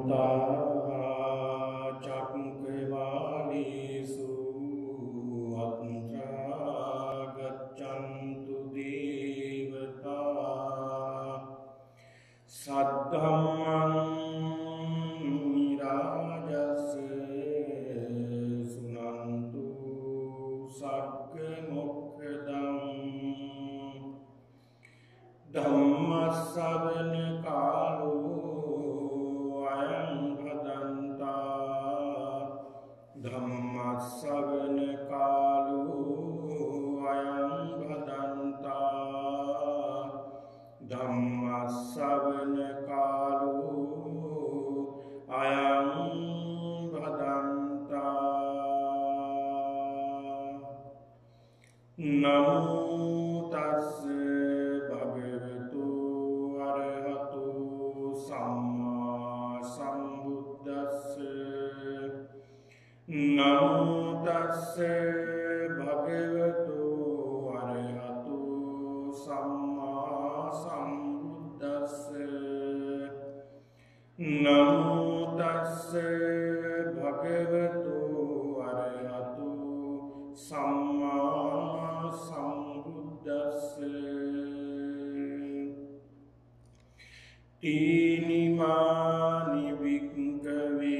चक्रवालेषु अत्र गच्छन्तु देवता सद्धम्मं राजस्य सुनन्तु सग्मुखदं धम्मश्रवण कालो धम्मश्रवण कालो अयं भदन्ता धम्मश्रवण कालो अयं भदन्ता नमो तस्से भगवतो अरहतो सम्मा सम्बुद्धस्से नमो तस्से भगवतो अरहतो सम्मा सम्बुद्धस्से नमो तस्से भगवतो अरहतो सम्मा सम्बुद्धस्से तीनिमानि विक्कवे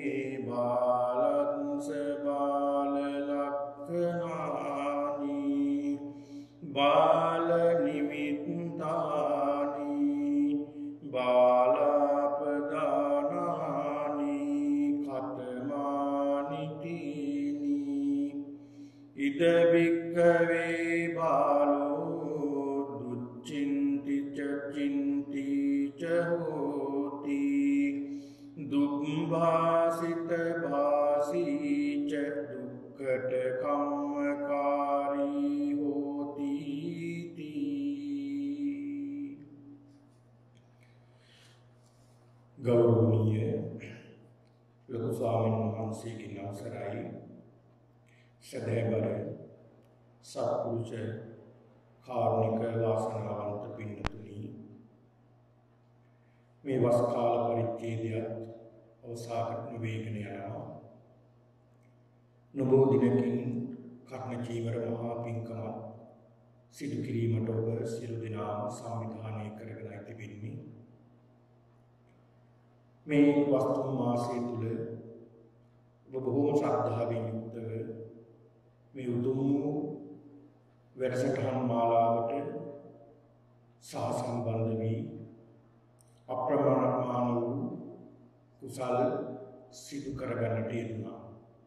बाललक्षणानि बालनिमित्तानि बालापदानानि खतमानि तीनि इद विक्कवे बालो दुश्चिन्ति च चिन्ति च होति दुःभासित भासी च दुःखट कम्मकारी होती थी। गौरवनीय लघु स्वामी वහන්සේ की नवसराई सदैवर सत्पुरुष කාරුණික වාසනාවන්ත පින්නතුනි මේ වස් කාල පරිච්ඡේදයත් අවසානට වේගන යනවා. නොබෝ දිනකින් කර්ණ චීවර මහා පින්කම සිදු කිරීමට ඔබ සියලු දෙනාම සංවිධානය කරගෙන තිබෙන්නේ. මේ වස්තු මාසය තුල ඔබ බොහෝම ශ්‍රද්ධාවෙන් යුක්තව මේ උතුම් වැඩසටහන් මාලාවට සහසම්බන්ධ වී අප්‍රමාණ වූ කුසල සිදු කරගන්නට යෙදුණා.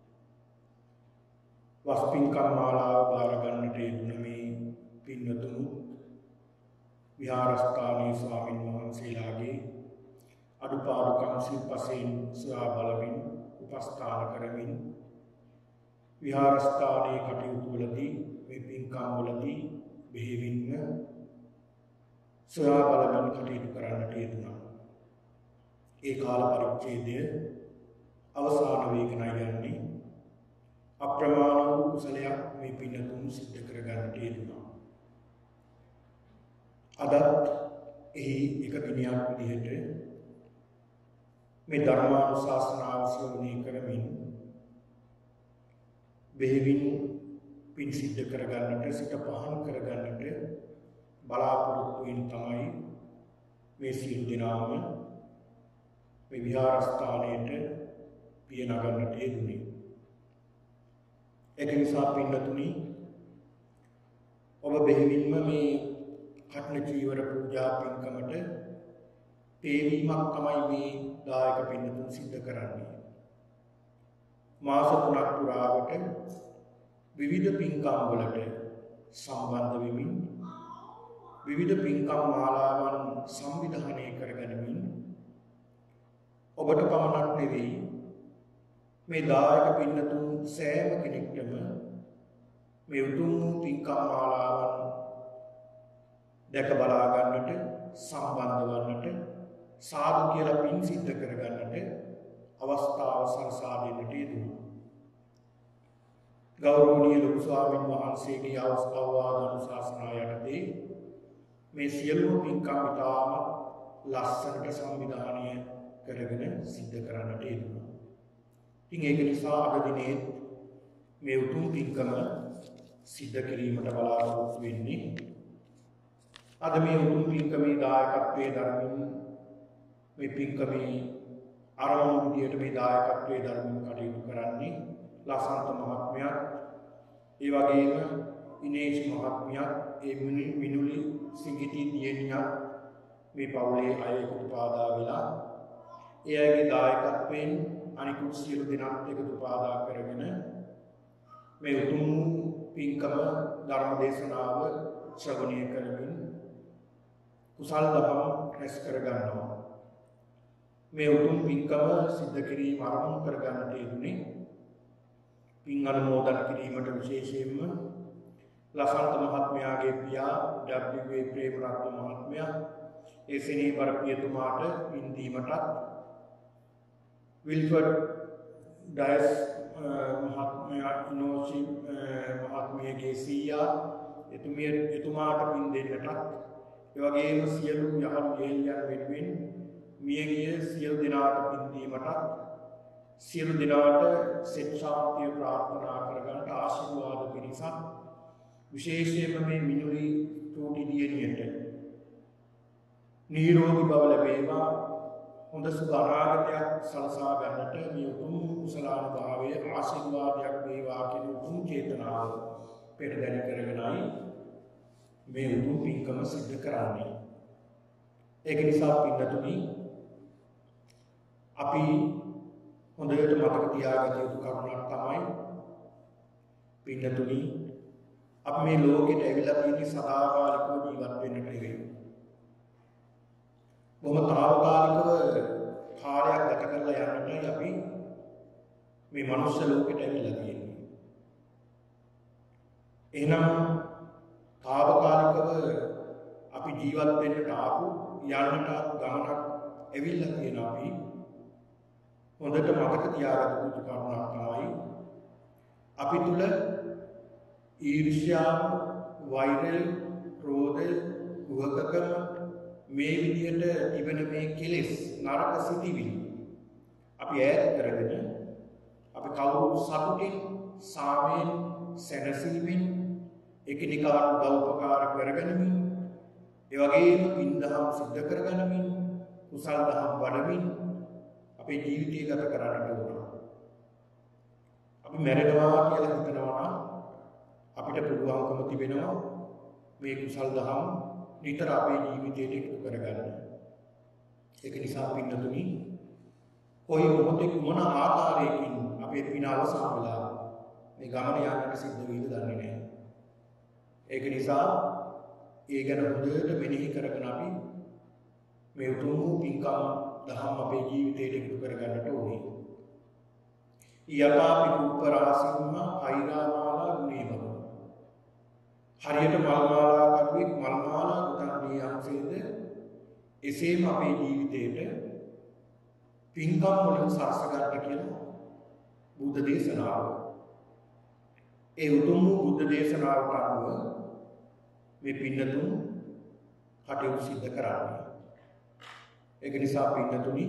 වස්පින්කම් මාලාව බාර ගන්නට යෙදුණ මේ පින්වතුන් විහාරස්ථානයේ ස්වාමින් වහන්සේලාගේ අඩුපාඩුකම් සිල්පසෙන් සොයා බලමින් උපස්ථාන කරමින් විහාරස්ථානයේ කටයුතු වලදී මේ පින්කම් වලදී බෙහෙවින්ම සොයා බලමින් කටයුතු කරන්නට යෙදුණා. ඒ කාල පරිච්ඡේදය අවසාන වේගන යන්නේ අප්‍රමාණ වූ කුසලයක් මේ පින්තුන් සිද්ධ කර ගන්නට යෙදුණා. අදත් එහි එක දිනයක් විදිහට මේ ධර්මානුශාසනාව ශ්‍රවණය කරමින් බෙහෙවින් පින් සිද්ධ කර ගන්නට සිත පහන් කර ගන්නට බලාපොරොත්තු වෙන තමයි මේ සියලු දෙනාම මේ විහාරස්ථානයේට පිය නගන්නට යෙදුනේ. ඒක නිසා පින්නතුනි ඔබ බෙහෙවින්ම මේ කඨින චීවර පූජා පින්කමට තේරීමක් තමයි මේ දායක පින්නතුන් සිද්ධ කරන්නේ. මාස 3ක් පුරාවට විවිධ පින්කම් වලට සම්බන්ධ වෙමින් විවිධ පින්කම් මාලාවන් සංවිධානය කරගනිමින් ඔබට පමණක් නෙවෙයි මේ දායක පින්නතුන් සෑම කෙනෙක්ටම මේ උතුම් පින්කම් මාලාවන් දැක බලා ගන්නට සම්බන්ධ වන්නට සාදු කියලා පින් සිද්ධ කරගන්නට අවස්ථාව සලසා දෙන්නට යෙදුණා. ගෞරවනීය ලොකු ස්වාමීන් වහන්සේගේ අවවාද අනුශාසනා යටතේ මේ සියලුම පින්කම් ඉතාම ලස්සනට සංවිධානය කරගෙන සිද්ධ කරන්නට යෙදුණා. ඉතින් ඒක නිසා අද දිනේ මේ උතුම් පින්කම සිද්ධ කිරීමට බලාපොරොත්තු වෙන්නේ. අද මේ උතුම් පින්කමේ දායකත්වයේ දරමින් මේ පින්කමේ ආරම්භ විදියට මේ දායකත්වයේ දරමින් කටයුතු කරන්නේ ලසන්ත මහත්මයා, ඒ වගේම ඉනේෂ් මහත්මයා, ඒ මිනුලි සිඟිති දියණියා මේ පවුලේ අය එකතු පාදා වෙලා ඒ අයගේ දායකත්වයෙන් අනිකුත් සියලු දෙනාත් එකතු පාදා කරගෙන මේ උතුම් පින්කම ධර්ම දේශනාව ශ්‍රවණය කරමින් කුසල් දහම් රැස් කර ගන්නවා. මේ උතුම් පින්කම සිද්ධ කිරීම ආරම්භ කර ගන්නට යෙදුනේ පින් අනුමෝදන් කිරීමට විශේෂයෙන්ම ලසන්ත මහත්මයාගේ පියා W.A. ප්‍රේමරත්න මහත්මයා ඒ සෙනෙහබර පියතුමාට පින් දීමටත් විල්ෆර්ඩ් ඩයස් මහත්මයා ඉනෝෂි මහත්මියගේ සීයා එතුමාට පින් දෙන්නටත් ඒ වගේම සියලු යහළු යෙහෙළියන් වෙනුවෙන් මියගිය සියලු දෙනාට පින් දීමටත් සියලු දෙනාට සෙත් ශාන්තිය ප්‍රාර්ථනා කරගන්නට ආශිර්වාද පිණිසත් විශේෂයෙන්ම මේ මිනුලි චූටි දියණියට නිරෝගී බව ලැබේවා, හොඳ සුබ අනාගතයක් සලසා ගන්නට මේ උතුම් කුසලානුභාවයේ ආශිර්වාදයක් වේවා කියන උතුම් චේතනාව පෙරදැරි කරගෙනයි මේ උතුම් පින්කම සිද්ධ කරන්නේ. ඒක නිසා පින්නතුනි අපි හොඳට මතක තියාගත යුතු කරුණක් තමයි පින්නතුනි අපි මේ ලෝකෙට ඇවිල්ලා තියෙන සදාකාලිකව ජීවත් වෙන්නට නෙවෙයි. බොහොම తాවකාලිකව කාලයක් ගත කරලා යන්නටයි අපි මේ මනුෂ්‍ය ලෝකෙට ඇවිල්ලා තියෙන්නේ. එහෙනම් తాවකාලිකව අපි ජීවත් වෙන්නට ආපු යන්නට ගමනක් ඇවිල්ලා තියෙන අපි හොඳට මතක තියාගන්න යුතු කරුණක් තමයි අපි තුල ඊර්ෂ්‍යාව, වෛරය, ක්‍රෝධය, කුහකකම මේ විදිහට තිබෙන මේ කෙලෙස් නරක සිතිවිලි අපි ඈත් කරගෙන අපි කවුරු සතුටින්, සාමයෙන්, සැනසීමෙන් එකිනෙකාට උදව් උපකාර කරගනිමින් ඒ වගේම පින්දහම් සිද්ධ කරගනිමින් කුසල් දහම් වඩමින් අපේ ජීවිතය ගත කරන්නට ඕන. අපි මැරෙනවා කියලා හිතනවා නම් අපිට පුළුවන්කම තිබෙනවා මේ කුසල් දහම් නිතර අපේ ජීවිතයට එකතු කරගන්න. ඒක නිසා පින්නතුනි කොයි මොහොතේ මොන ආකාරයකින් අපේ පින අවසන් වෙලා මේ ගමන යන්නට සිද්ධ වෙයිද දන්නේ නැහැ. ඒක නිසා ඒ ගැන හොඳට මෙනෙහි කරගෙන අපි මේ උතුම් පින්කම් දහම් අපේ ජීවිතයට එකතු කරගන්නට ඕනේ. යථාපි කුප්පරාසින්ම කෛරාමාලා ගුණේම හරියට මල් මාලා කරුවෙක් මල් මාලා ගොතන්නේ යම්සේද එසේම අපේ ජීවිතයට පින්කම් වලින් සරස ගන්න කියලා බුද්ධ දේශනාව. ඒ උතුම් බුද්ධ දේශනාවට අනුව මේ පින්නතුන් කටයුතු සිද්ධ කරන්නේ. ඒක නිසා පින්නතුනි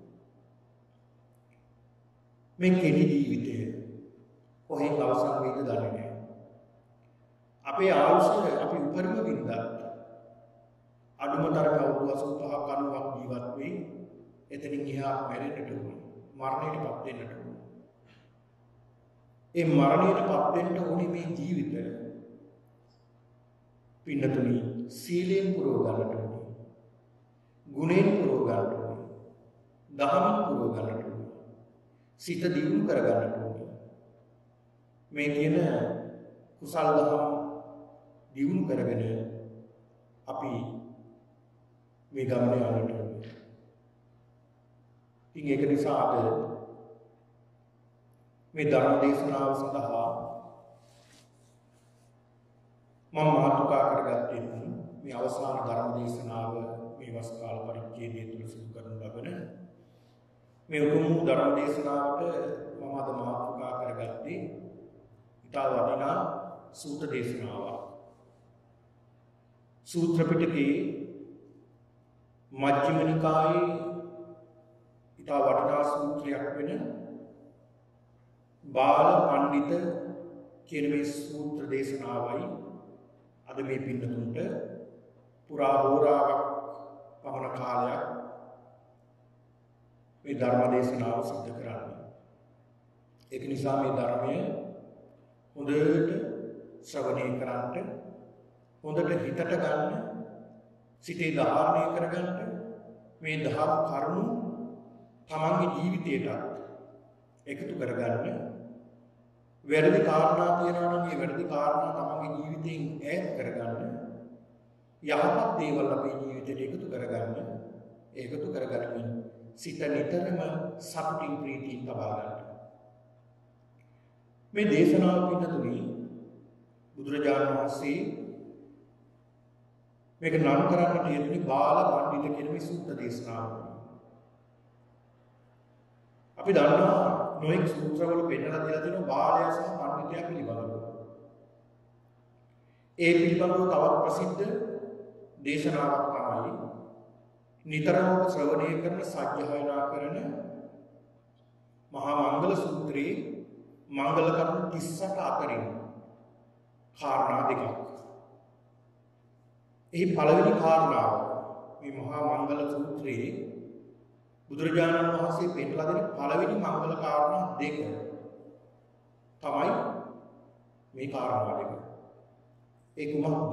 මේ කෙටි ජීවිතය කොහෙන් අවසන් වෙයිද දන්නේ නැහැ. අපේ ආයුෂ අපි උපරිම වින්දත් අඩුමතරම අවුරුදු 85ක් 90ක් ජීවත් වෙයි. එතනින් එහා මැරෙන්නට ඕනේ. මරණයටපත් වෙන්නට ඕනේ. ඒ මරණයටපත් වෙන්න ඕනේ මේ ජීවිතය. පින්නතුනි සීලෙන් පුරව ගන්නට ඕනේ. ගුණෙන් පුරව ගන්නට ඕනේ. දහමෙන් පුරව ගන්නට ඕනේ. සිත දියුණු කර ගන්නට ඕනේ. මේ කියන කුසල් දහම් දියුණු කරගෙන අපි මේ ගමන යන්නට ඕනේ. ඉතින් ඒක නිසා අද මේ ධර්ම දේශනාව සඳහා මම මාතෘකා කරගත්තේ මේ අවසාන ධර්ම දේශනාව මේ වස් කාල පරිච්ඡේදය තුළ සිදු කරන ලබන මේ උතුම් ධර්ම දේශනාවට මම අද මාතෘකා කරගත්තේ ඉතා වටිනා සූත්‍ර දේශනාවක්. සූත්‍ර පිටකේ මජ්ක්‍ධිම නිකායේ ඉතා වටිනා සූත්‍රයක් වෙන බාල පඬිත කියන මේ සූත්‍ර දේශනාවයි අද මේ පින්නතුන්ට පුරා හෝරාවක් පමණ කාලයක් මේ ධර්ම දේශනාව සිදු කරන්නේ. ඒක නිසා මේ ධර්මය හොඳට ශ්‍රවණය කරන්ට, හොඳට හිතට ගන්න, සිතේ ධාරණය කරගන්න මේ දහම් කරුණු තමන්ගේ ජීවිතයට එකතු කරගන්න. වැරදි කාරණා තියෙනවා නම් ඒ වැරදි කාරණා තමන්ගේ ජීවිතයෙන් ඈත් කරගන්න. යහපත් දේවල් අපේ ජීවිතයට එකතු කරගන්න. එකතු කරගන්න සිත නිතරම සතුටින් ප්‍රීතියෙන් තබා ගන්න. මේ දේශනාව පිටතුනි බුදුරජාණන් වහන්සේ මේක නම් කරන්නට යෙදුනේ බාල පඬිත කියන මේ සූත්‍ර දේශනාව. අපි දන්නවා නොඑක් සූත්‍රවල පෙන්නලා දීලා තියෙනවා බාලයා සහ පඬිතයා පිළිබඳව. ඒ පිළිබඳව තවත් ප්‍රසිද්ධ දේශනාවක් තමයි නිතරම ශ්‍රවණය කරන සත්‍යයනා කරන මහා මංගල සූත්‍රයේ මංගල කරුණු 38 අතරින් කාරණා දෙකක්. එහි පළවෙනි කාරණාව මේ මහා මංගල සූත්‍රයේ බුදුරජාණන් වහන්සේ පෙන්නලා දෙන පළවෙනි මංගල කාරණා දෙක තමයි මේ කාරණා දෙක. ඒ කුමක්ද?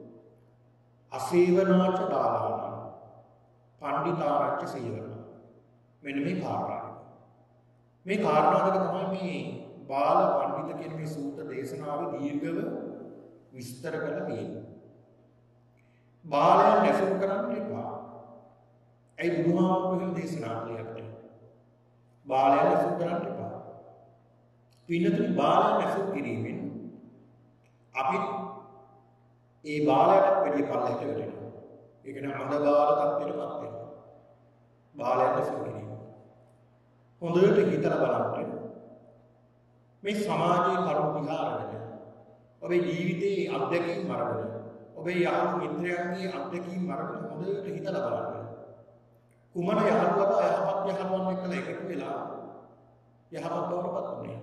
අසේවනාච බාලාන පණ්ඩිතාරච්ච සේවන. මෙන්න මේ කාරණා දෙක. මේ කාරණා දෙක තමයි මේ බාල පඬිත කියන මේ සූත්‍ර දේශනාවේ දීර්ඝව විස්තර කරලා තියෙන්නේ. බාලයන් ඇසුරු කරන්න එපා. ඒ බුදුහාමුදුරුවෝ දේශනා කළේ. බාලයන් ඇසුරු කරන්න එපා. පින්නතුනි බාලයන් ඇසුරු කිරීමෙන් අපි ඒ බාලයට වැඩි පල්ලෙට වෙනවා. ඒ කියන්නේ අඳ බාල තත්ත්වයටපත් වෙනවා. බාලයන් ඇසුරු කිරීම. හොඳට හිතලා බලන්න. මේ සමාජයේ කරුණු දිහා අරගෙන ඔබේ ජීවිතයේ අත්දැකීම් අරගෙන ඔබේ යාළු මිත්‍රයන්ගේ අත්දැකීම් අරගෙන හොඳට හිතලා බලන්න. කුමන යහළුවද යහපත් යහළුවන් එක්කලා එකතු වෙලා යහපත් බවටපත් වෙන්නේ.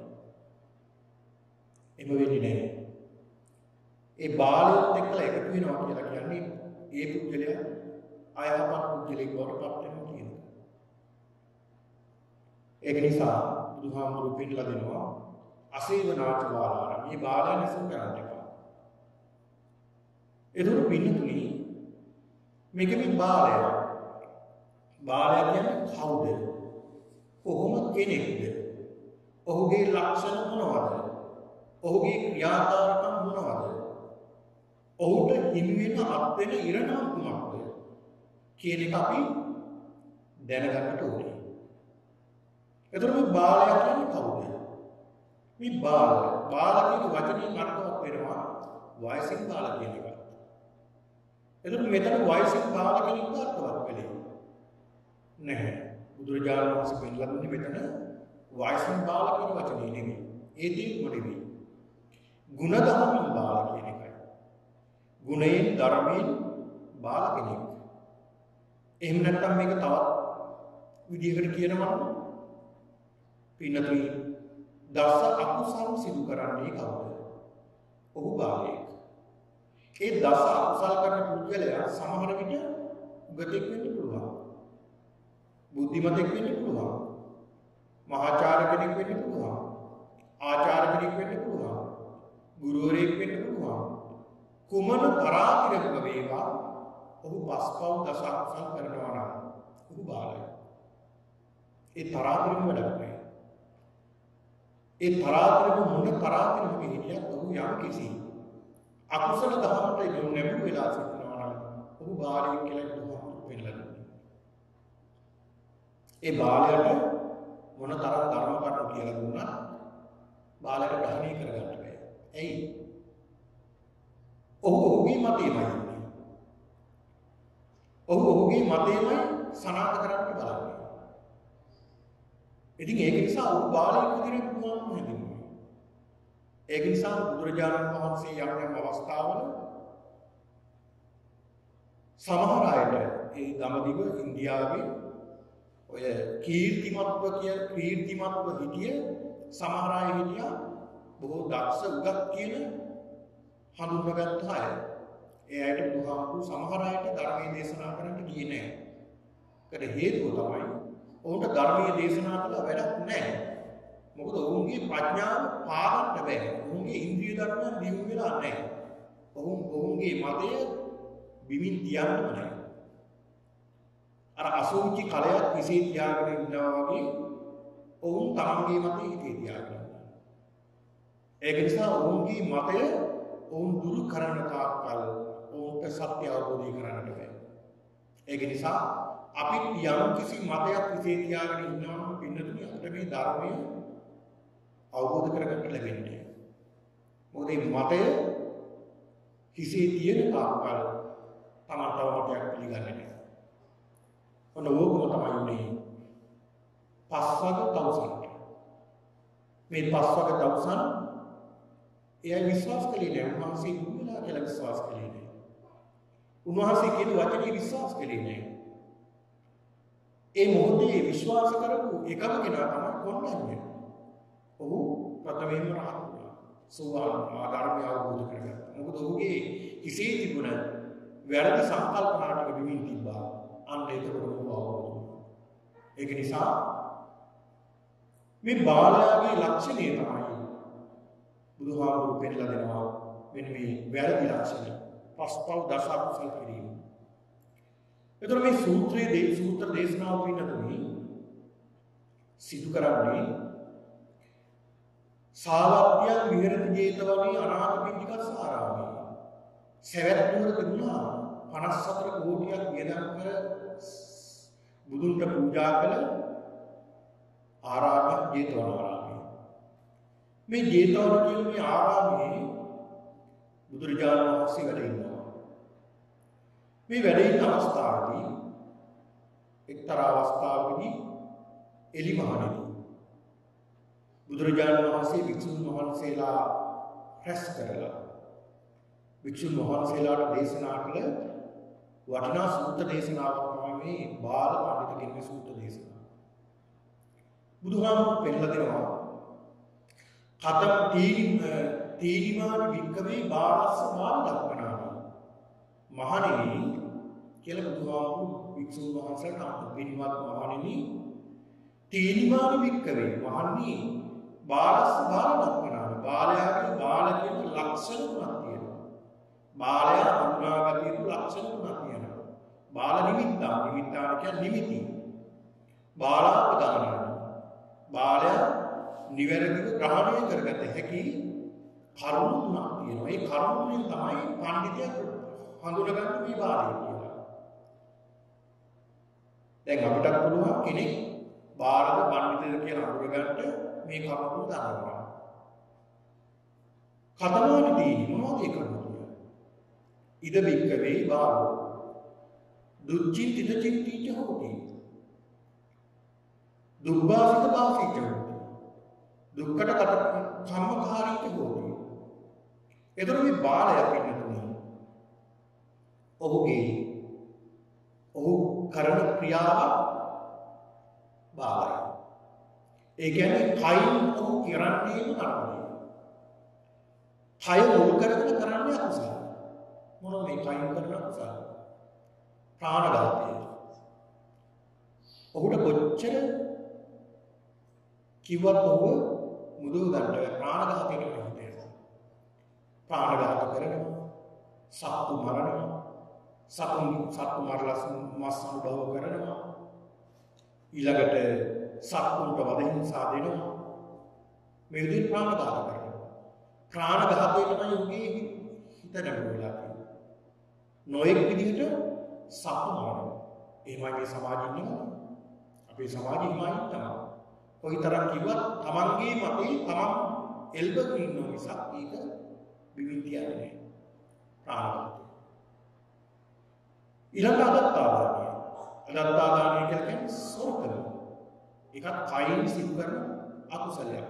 එම වෙන්නේ නැහැ. ඒ බාලයත් එක්කලා එකතු වෙනවා කියලා කියන්නේ ඒ පුද්ගලයා අයහපත් පුද්ගලෙක් බවටපත් වෙනවා කියන එක. ඒක නිසා බුදුහාමුදුරුවෝ පිළිලා දෙනවා අසේවනාච බාලාන මේ බාලයන් ඇසුරු කරන්න එපා. එතකොට පින්නතුනි මේක මේ බාලයා. බාලයා කියන්නේ කවුද? කොහොම කෙනෙක්ද? ඔහුගේ ලක්ෂණ මොනවද? ඔහුගේ ක්‍රියාකාරකම් මොනවද? ඔහුට හිමි වෙන අත් වෙන ඉරණම් කුමක්ද? කියන එක අපි දැනගන්නට ඕනේ. එතකොට මේ බාලයා කියන්නේ කවුද? මේ බාල කියන වචنين අර්ථවත් වෙනවා වයසින් බාල කියන එක. එතකොට මෙතන වයසින් බාල කියන එක අර්ථවත් වෙන්නේ නැහැ. බුදුරජාණන් වහන්සේ පෙන්නලා දුන්නේ මෙතන වයසින් බාල කියන වචනේ නෙමෙයි. ඒ දෙයක් නෙමෙයි. ගුණධර්මයෙන් බාල කියන එකයි. ගුණයෙන් ධර්මයෙන් බාල කෙනෙක්. එහෙම නැත්නම් මේක තවත් විදිහකට කියනවා නම් පින්නතුනි දස අකුසල් සිදු කරන්නේ කවුද? ඔහු බාලයෙක්. ඒ දස අකුසල් කරන පුද්ගලයා සමහර විට උගතෙක් වෙන්න පුළුවන්. බුද්ධිමතෙක් වෙන්න පුළුවන්. මහාචාර්ය කෙනෙක් වෙන්න පුළුවන්. ආචාර්ය කෙනෙක් වෙන්න පුළුවන්. ගුරුවරයෙක් වෙන්න පුළුවන්. කුමන පරාතිරක වේවා ඔහු පස්පව් දස අකුසල් කරනවා නම් ඔහු බාලයෙක්. ඒ තරාතිරම වැඩක් නෑ. ඒ තරාතිරම මොන තරාතිරමක හිටියත් ඔහු යම් කිසි අකුසල දහමට යොමු නැඹුරු වෙලා සිටිනවා නම් ඔහු බාලයෙක් කියලා බුදුහාමුදුරුවෝ පෙන්නලා දුන්නා. ඒ බාලයට මොන තරම් ධර්ම කරුණු කියලා දුන්නා බාලයට ග්‍රහණය කරගන්න බෑ. ඇයි? ඔහුගේ මතයමයි ඉන්නේ. ඔහුගේ මතයමයි සනාථ කරන්න බලන්නේ. ඉතින් ඒක නිසා ඔහු බාලයෙක් විදිහට පුළුවන් වෙන්නේ. ඒක නිසා බුදුරජාණන් වහන්සේ යම් අවස්ථාවල සමහර අයට ඒ දඹදිව ඉන්දියාවේ ඔය කීර්තිමත්ව හිටිය සමහර අය හිටියා බොහෝ දක්ෂ උගත් කියන හඳුන්වගත්ත අය. ඒ අයට බුදුහාමුදුරු සමහර අයට ධර්මයේ දේශනා කරන්න ගියේ නැහැ. ඒකට හේතුව තමයි ඔවුන්ට ධර්මයේ දේශනා කළා වැඩක් නැහැ. මොකද ඔවුන්ගේ ප්‍රඥාව පාගන්න බැහැ. ඔවුන්ගේ ඉන්ද්‍රිය ධර්මයන් දියුණු වෙලා නැහැ. ඔවුන්ගේ මතය බිමින් තියන්නම නැහැ. අර අසුචි කලයක් විසේ තියාගෙන ඉන්නවා වගේ ඔවුන් තමන්ගේ මතය හිතේ තියාගෙන ඉන්නවා. ඒක නිසා ඔවුන්ගේ මතය ඔවුන් දුරු කරන තාක්කල් ඔවුන්ට සත්‍ය අවබෝධය කරන්නට බැහැ. ඒක නිසා අපි යම් කිසි මතයක් විසේ තියාගෙන ඉන්නවා නම් පින්නතුනි අපිට මේ ධර්මය අවබෝධ කරගන්න ලැබෙන්නේ. මොකද මේ මතය හිසේ තියෙන තාක්කල් තමන් තව මතයක් පිළිගන්නේ නැහැ. ඔන්න ඕකම තමයි උනේ පස්වග තවුසන්ට. මේ පස්වග තවුසන් එයා විශ්වාස කළේ නැහැ. උන්වහන්සේ දුන්නා කියලා විශ්වාස කළේ නැහැ. උන්වහන්සේ කියන වචනේ විශ්වාස කළේ නැහැ. ඒ මොහොතේ විශ්වාස කරපු එකම කෙනා තමයි කොණ්ඩඤ්ඤ. ඔහු ප්‍රථමයෙන්ම රහත් වුණා. සෝවාන් ආධර්මය අවබෝධ කරගත්තා. මොකද ඔහුගේ හිසේ තිබුණ වැරදි සංකල්පනා ටික බිමින් තිබ්බා. අන්න ඒකට ඔහු අවබෝධ වුණා. ඒක නිසා මේ බාලයාගේ ලක්ෂණය තමයි බුදුහාමුදුරු පෙන්නලා දෙනවා මෙන්න මේ වැරදි ලක්ෂණ. පස්පල් දස අකුසල් කිරීම. එතකොට මේ සූත්‍ර දේශනාව පින්නතුනි සිදු කරන්නේ සාවත්‍යයන් විහෙරති ජේතවනී අනාථපිණ්ඩිකස්සාරාමේ. සවැත් නුවර තිබුණා 54 කෝටියක් වියදම් කර බුදුන්ට පූජා කළ ආරාමයක් ජේතවනාරාමය. මේ ජේතවන කියන මේ ආරාමයේ බුදුරජාණන් වහන්සේ වැඩ ඉන්නවා. මේ වැඩ ඉන්න අවස්ථාවේදී එක්තරා අවස්ථාවකදී එලිමහනදී බුදුරජාණන් වහන්සේ වික්ෂුන් වහන්සේලා රැස් කරලා වික්ෂුන් වහන්සේලාට දේශනා කළ වටිනා සූත්‍ර දේශනාවක් තමයි මේ බාල පඬිතු කියන සූත්‍ර දේශනාව. බුදුහාමුදුරුවෝ පෙන්නලා දෙනවා කතම් තීනිමාන වික්කවේ බාලස්ස බාල ලක්ෂණානි. මහණෙනි කියලා බුදුහාමුදුරුවෝ වික්ෂුන් වහන්සේලාට පින්වත් මහණෙනි තීනිමාන වික්කවේ මහණෙනි බාලස්ස බාල ලක්ෂණානි. බාලයාගේ බාල කියන ලක්ෂණ තුනක් තියෙනවා. බාලයා හඳුනාගත යුතු ලක්ෂණ තුනක් තියෙනවා. බාල නිමිත්තා කියන්නේ නිමිති. බාලාපදානයි. බාලයා නිවැරදිව ග්‍රහණය කරගත හැකි කරුණු තුනක් තියෙනවා. මේ කරුණු තුනෙන් තමයි පඬිතුයා හඳුනගන්නේ මේ බාලය කියලා. දැන් අපිට පුළුවන් කෙනෙක් බාලද පඬිතුද කියලා හඳුනගන්න මේ කරුණු දන්නවා. කතමානදී මොනවද ඒ කරුණු තුන? ඉද බික්කවේ බාලෝ දුච්චින්තිත චින්තිච හෝති. දුබ්බාසිත බාසිත හෝති. දුක්කට කම්මකාරීට හෝති. එතකොට මේ බාලය පින්නතුනි ඔහු කරන ක්‍රියාව බාලයි. ඒ කියන්නේ කයින් ඔහු කරන්නේම නරකයි. කය මුල් කරගෙන කරන්නේ අකුසල. මොනවද මේ කයින් කරන අකුසල? ප්‍රාණඝාතය. ඔහුට කොච්චර කිව්වත් ඔහු මුදුව ගන්න ප්‍රාණඝාතයට හිතෙනවා. ප්‍රාණඝාත කරනවා, සත්තු මරනවා, සත්තු මරලා මස් අනුභව කරනවා, ඊළඟට සත්තුන්ට වද හිංසා දෙනවා. මේ විදිහට ප්‍රාණඝාත කරනවා. ප්‍රාණඝාතය තමයි උගේ හිත නැඹුරු වෙලා තියෙන්නේ. නොඑක් විදිහට සත්තු මරනවා. එහෙමයි මේ සමාජෙ ඉන්නවා. අපේ සමාජෙ ඉන්නවා තමයි. කොයිතරම් කිව්වත් තමන්ගේ මතේ තමන් එල්බගෙන ඉන්නවා මිසක් ඒක බිමින් තියන්නේ නැහැ. ප්‍රාණඝාතය. ඊළඟ අදත්තාදානය. අදත්තාදානය කියන්නේ සොරකම. ඒකත් කයින් සිදු කරන අකුසලයක්.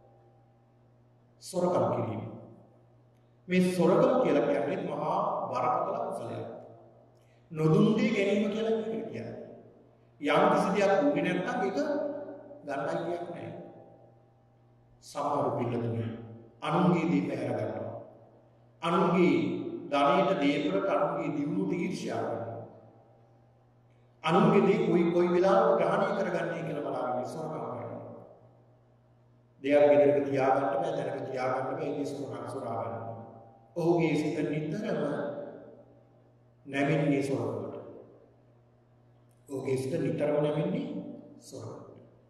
සොරකම් කිරීම. මේ සොරකම් කියලා කියන්නේ මහා බරපතල අකුසලයක්. නොදුන් දේ ගැනීම කියලා කියන්නේ. යම් කිසි දෙයක් දුන්නේ නැත්නම් ඒක ගන්නයි කියයක් නැහැ. සමහර පිළිතුරු අනුන්ගේ දේ පැහැර ගන්නවා. අනුන්ගේ ධනෙට දේපලට අනුන්ගේ දියුණුවට ඊර්ෂ්‍යා කරනවා. අනුන්ගේ දේ කොයි වෙලාවක ග්‍රහණය කරගන්නේ කියලා බලාගෙන ඉස්සරහම කරනවා. දෙයක් ගෙදරක තියාගන්න බෑ, දැනක තියාගන්න බෑ, ඒක ඉස්සරහම සොරා ගන්නවා. ඔහුගේ සිත නිතරම නැවෙන්නේ සොරකට. ඔහුගේ සිත නිතරම නැවෙන්නේ සොරකට.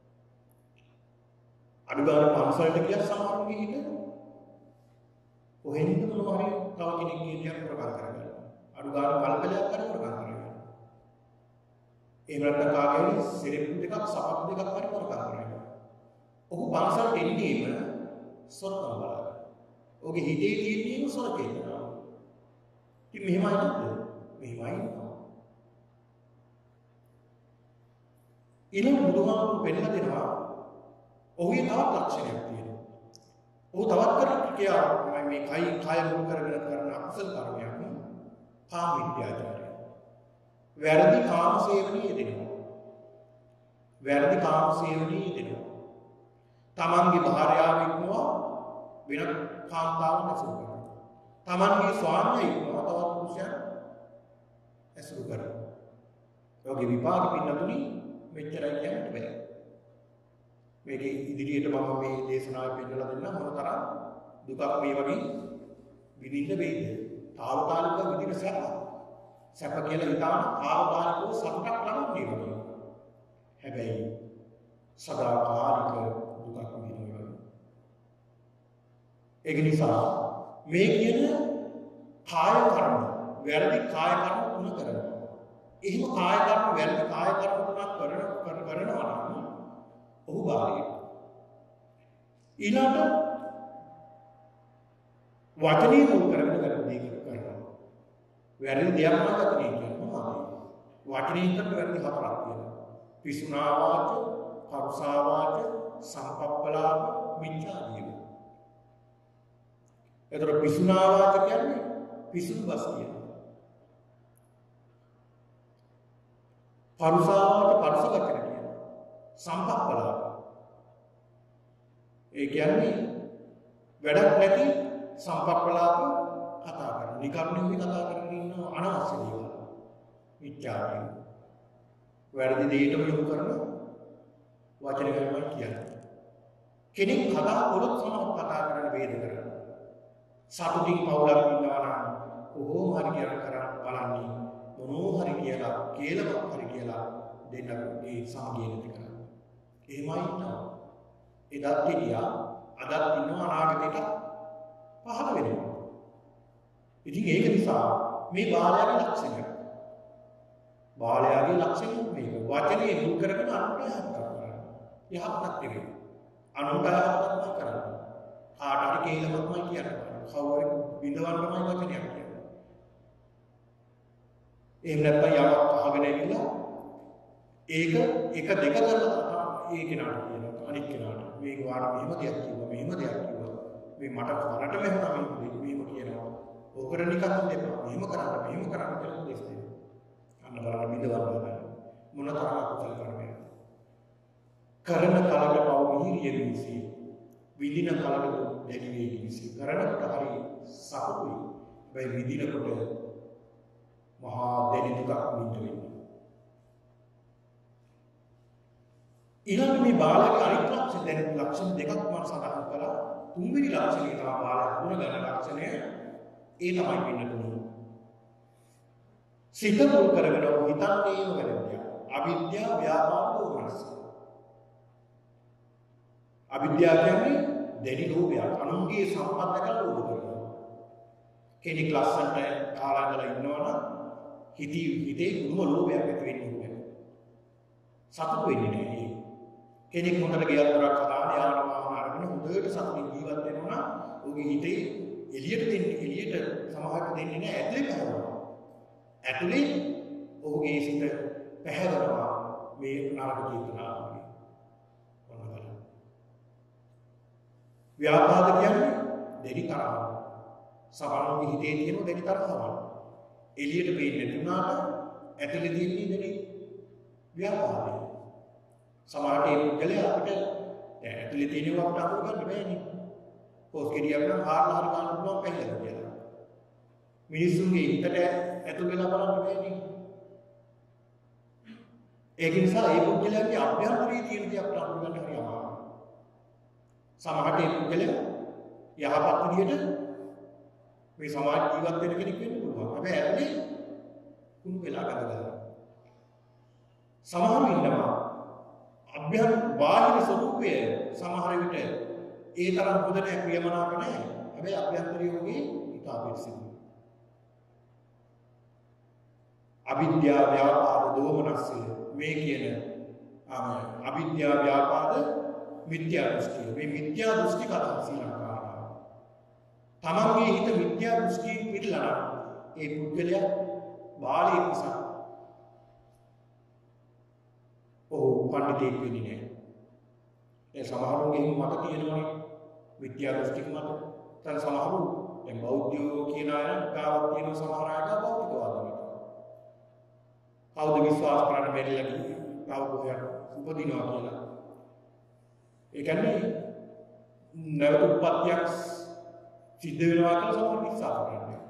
අනුගාන පන්සලට ගියා සමහරුන්ගේ හිත කොහෙන්ද මොනවා හරි තව කෙනෙක්ගේ දෙයක් ප්‍රකාශ කරගන්නවා. අනුගාන කල්පලයක් හරි ප්‍රකාශ කරගන්නවා. එහෙම නැත්නම් කාගේ සිරිප් දෙකක් සපත් දෙකක් හරි ප්‍රකාශ කරගන්නවා. ඔහු පන්සලට එන්නේම සොරකම් බලන්න. ඔහුගේ හිතේ තියෙනේම සොරකේ කරනවා. ඉතින් මෙහෙමයි නේද? මෙහෙමයි නේද? ඊළඟ බුදුහාමුදුරු පෙන්නලා දෙනවා ඔහුගේ තවත් ලක්ෂණයක් තියෙනවා. ඔහු තවත් කරන්නේ මේ කය මුල් කරගෙන කරන අකුසල කර්මයක් කාම විද්‍යාචාරය. වැරදි කාම සේවනයේ යෙදෙනවා. වැරදි කාම සේවනයේ යෙදෙනවා. තමන්ගේ භාර්යාව ඉක්මවා වෙන කාන්තාවක් ඇසුරු කරනවා. තමන්ගේ ස්වාමියා ඉක්මවා තවත් පුරුෂයන් ඇසුරු කරනවා. ඔහුගේ විපාක පින්නතුනි මෙච්චරයි කියන්න බෑ. මේක ඉදිරියට මම මේ දේශනාව පෙන්නලා දෙන්න මොනතරම් දුකක් මේ වගේ විඳින්න වෙයිද? తాවකාලික විඳින සැප කියලා හිතාන తాවකාලිකව සතුටක් ලබන්නේ වගේ. හැබැයි සදාකාලික දුකක් විඳිනවා. ඒක නිසා මේ කියන කාය කර්ම වැරදි කාය කර්ම තුන කරනවා. එහෙම කාය කර්ම වැරදි කාය කර්ම තුනක් කරනවා නම් ඔහු බාහිර ඊළඟ වචනේ මුල් කරගෙන වැරදි කරනවා. වැරදි දෙයක් නම් වචනේ කියනවා. වචනේ කරන වැරදි හතරක් තියෙනවා. පිසුනා වාච, පරුසා වාච, සම්පප්පලාප, මිච්ඡා ජීව. ඒතර පිසුනා වාච කියන්නේ පිසුණු බස් කියනවා. පරුසා වාච පරුස වචන කියනවා. සම්පප්පලාප ඒ කියන්නේ වැඩක් නැති සම්පප්පලාප කතා කරන. නිකන් නෙවෙයි කතා කරගෙන ඉන්න අනවශ්‍ය දේවල්. මිත්‍යාදීන. වැරදි දෙයටම යොමු කරන වචන ගමයි කියන්නේ. කෙනෙක් කතා කළොත් සමහර කතා කරන වේද කරනවා. සතුටින් පවුලක් ඉන්නවා නම් කොහොම හරි කරන්න බලන්නේ මොනෝ හරි කියලා කේලමක් හරි කියලා දෙන්නගේ සමගිය නැති කරනවා. එහෙමයි ඉන්නවා. එදත් හිටියා අදත් ඉන්නවා අනාගතේට පහළ වෙනවා. ඉතින් ඒක නිසා මේ බාලයාගේ ලක්ෂණය. බාලයාගේ ලක්ෂණය මේක. වචනේ මුල් කරගෙන අනුන්ට යහපත් කරනවා. යහපත් නෙවෙයි. අනුන්ට යහපත්මයි කරන්නේ. කාටට කේලමක්මයි කියන්නේ. කවුරු බිඳවන්නමයි වචනයක් කියන්නේ. එහෙම නැත්නම් යමක් අහගෙන ඉන්නවා. ඒක එක දෙක කරලා ඒ කෙනාට කියනවා. අනිත් කෙනාට මේක වාට මෙහෙම දෙයක් කිව්වා මෙහෙම දෙයක් කිව්වා මේ මට කරට මෙහෙම මෙහෙම කියනවා ඕකට නිකන් දෙපා මෙහෙම කරන්න කියලා උදෙස් දෙනවා අන්න බලන්න බිඳවන්න ගන්න මොන තරම් අකුසල කර්මයක් කරන කලකට පව මිහිරිය විසි විදින කලකට දැඩි වේ විසි කරනකොට හරි සතුටුයි වෙයි විදිනකොට මහා දෙවි දුකක් විඳින්න ඊළඟ මේ බාලගේ අනිත් ලක්ෂණ දැන් ලක්ෂණ දෙකක් මම සඳහන් කළා. තුන්වෙනි ලක්ෂණය තමයි බාලයා ගුණගත ලක්ෂණය. ඒ තමයි වෙන්නේ. සිත මුල් කරගෙන හිතන්නේම වැරදියක්. අවිද්‍යාව, ව්‍යාපාද, දෝමනස. අවිද්‍යාව කියන්නේ දෙවි ලෝභයක්. අනුන්ගේ සම්පත් දැකලා ලෝභ කරනවා. කෙනෙක් ලස්සනට කාලා ඉඳලා ඉන්නවනම් හිතේ මුම ලෝභයක් ඇති වෙන්නේ. සතුට වෙන්නේ නැහැ. කෙනෙක් හොඳට ගෙයක් දොරක් හදාගෙන යාන වාහන අරගෙන හොඳට සතුටින් ජීවත් වෙනවා නම් ඔහුගේ හිතේ එළියට සමහරට දෙන්නේ නැහැ ඇතුලේ පැහැවෙනවා. ඇතුලේ ඔහුගේ සිත පැහැවෙනවා මේ නරක චේතනාවලින්. ඔන්න බලන්න. ව්‍යාපාද කියන්නේ දෙවි තරහ. සමහරගේ හිතේ තියෙන දෙවි තරහවල්. එළියට පේන්නේ නැතුණාට ඇතුලේ තියෙන්නේ දෙවි ව්‍යාපාරය. සමහරට මේ පුද්ගලයා අපිට ඇතුලේ තියෙනවා අපිට අඳුර ගන්න බෑනේ. පොස් ගෙඩියක් නම් හාරලා හරි ගන්න පුළුවන් පැහැදිලිද කියලා. මිනිස්සුන්ගේ හිතට ඇතුල් වෙලා බලන්න බෑනේ. ඒක නිසා මේ පුද්ගලයාගේ අභ්‍යන්තරයේ තියෙන දේ අපිට අඳුර ගන්න හරි අමාරුයි. සමහරට මේ පුද්ගලයා යහපත් විදියට මේ සමාජ ජීවත් වෙන කෙනෙක් වෙන්න පුළුවන්. හැබැයි ඇතුලේ කුණු වෙලා ගඳගන්නවා. සමහරු ඉන්නවා බාහිර ස්වરૂපය සමහර විට ඒ තරම් හොඳ නැහැ, ප්‍රියමනාප නැහැ. හැබැයි අභ්‍යන්තරීය වගේ ඉතා පිරිසිදුයි. අවිද්‍යා ව්‍යාපාද දෝමනස්සය මේ කියන අවිද්‍යා ව්‍යාපාද මිත්‍යා දෘෂ්ටි. මේ මිත්‍යා දෘෂ්ටි කතා ශ්‍රී ලංකාවේ. තමන්ගේ හිත මිත්‍යා දෘෂ්ටියෙන් පිටලා ඒ පුද්ගලයා බාලයෙක් නිසා පණ්ඩිතයෙක් වෙන්නේ නැහැ. ඒ සමහරුන්ගේ මත තියෙනවනේ විද්‍යා දෘෂ්ටික මත. දැන් සමහරු දැන් බෞද්ධයෝ කියන අය ගාවක් තියෙන සමහර අය බෞද්ධවාදයට. කවුද විශ්වාස කරන්න බැරිලා තව කොහොමද උපදිනවා කියලා. ඒ කියන්නේ නැවත උප්පත්තියක් සිද්ධ වෙනවා කියලා සමහර විශ්වාස කරන්නේ.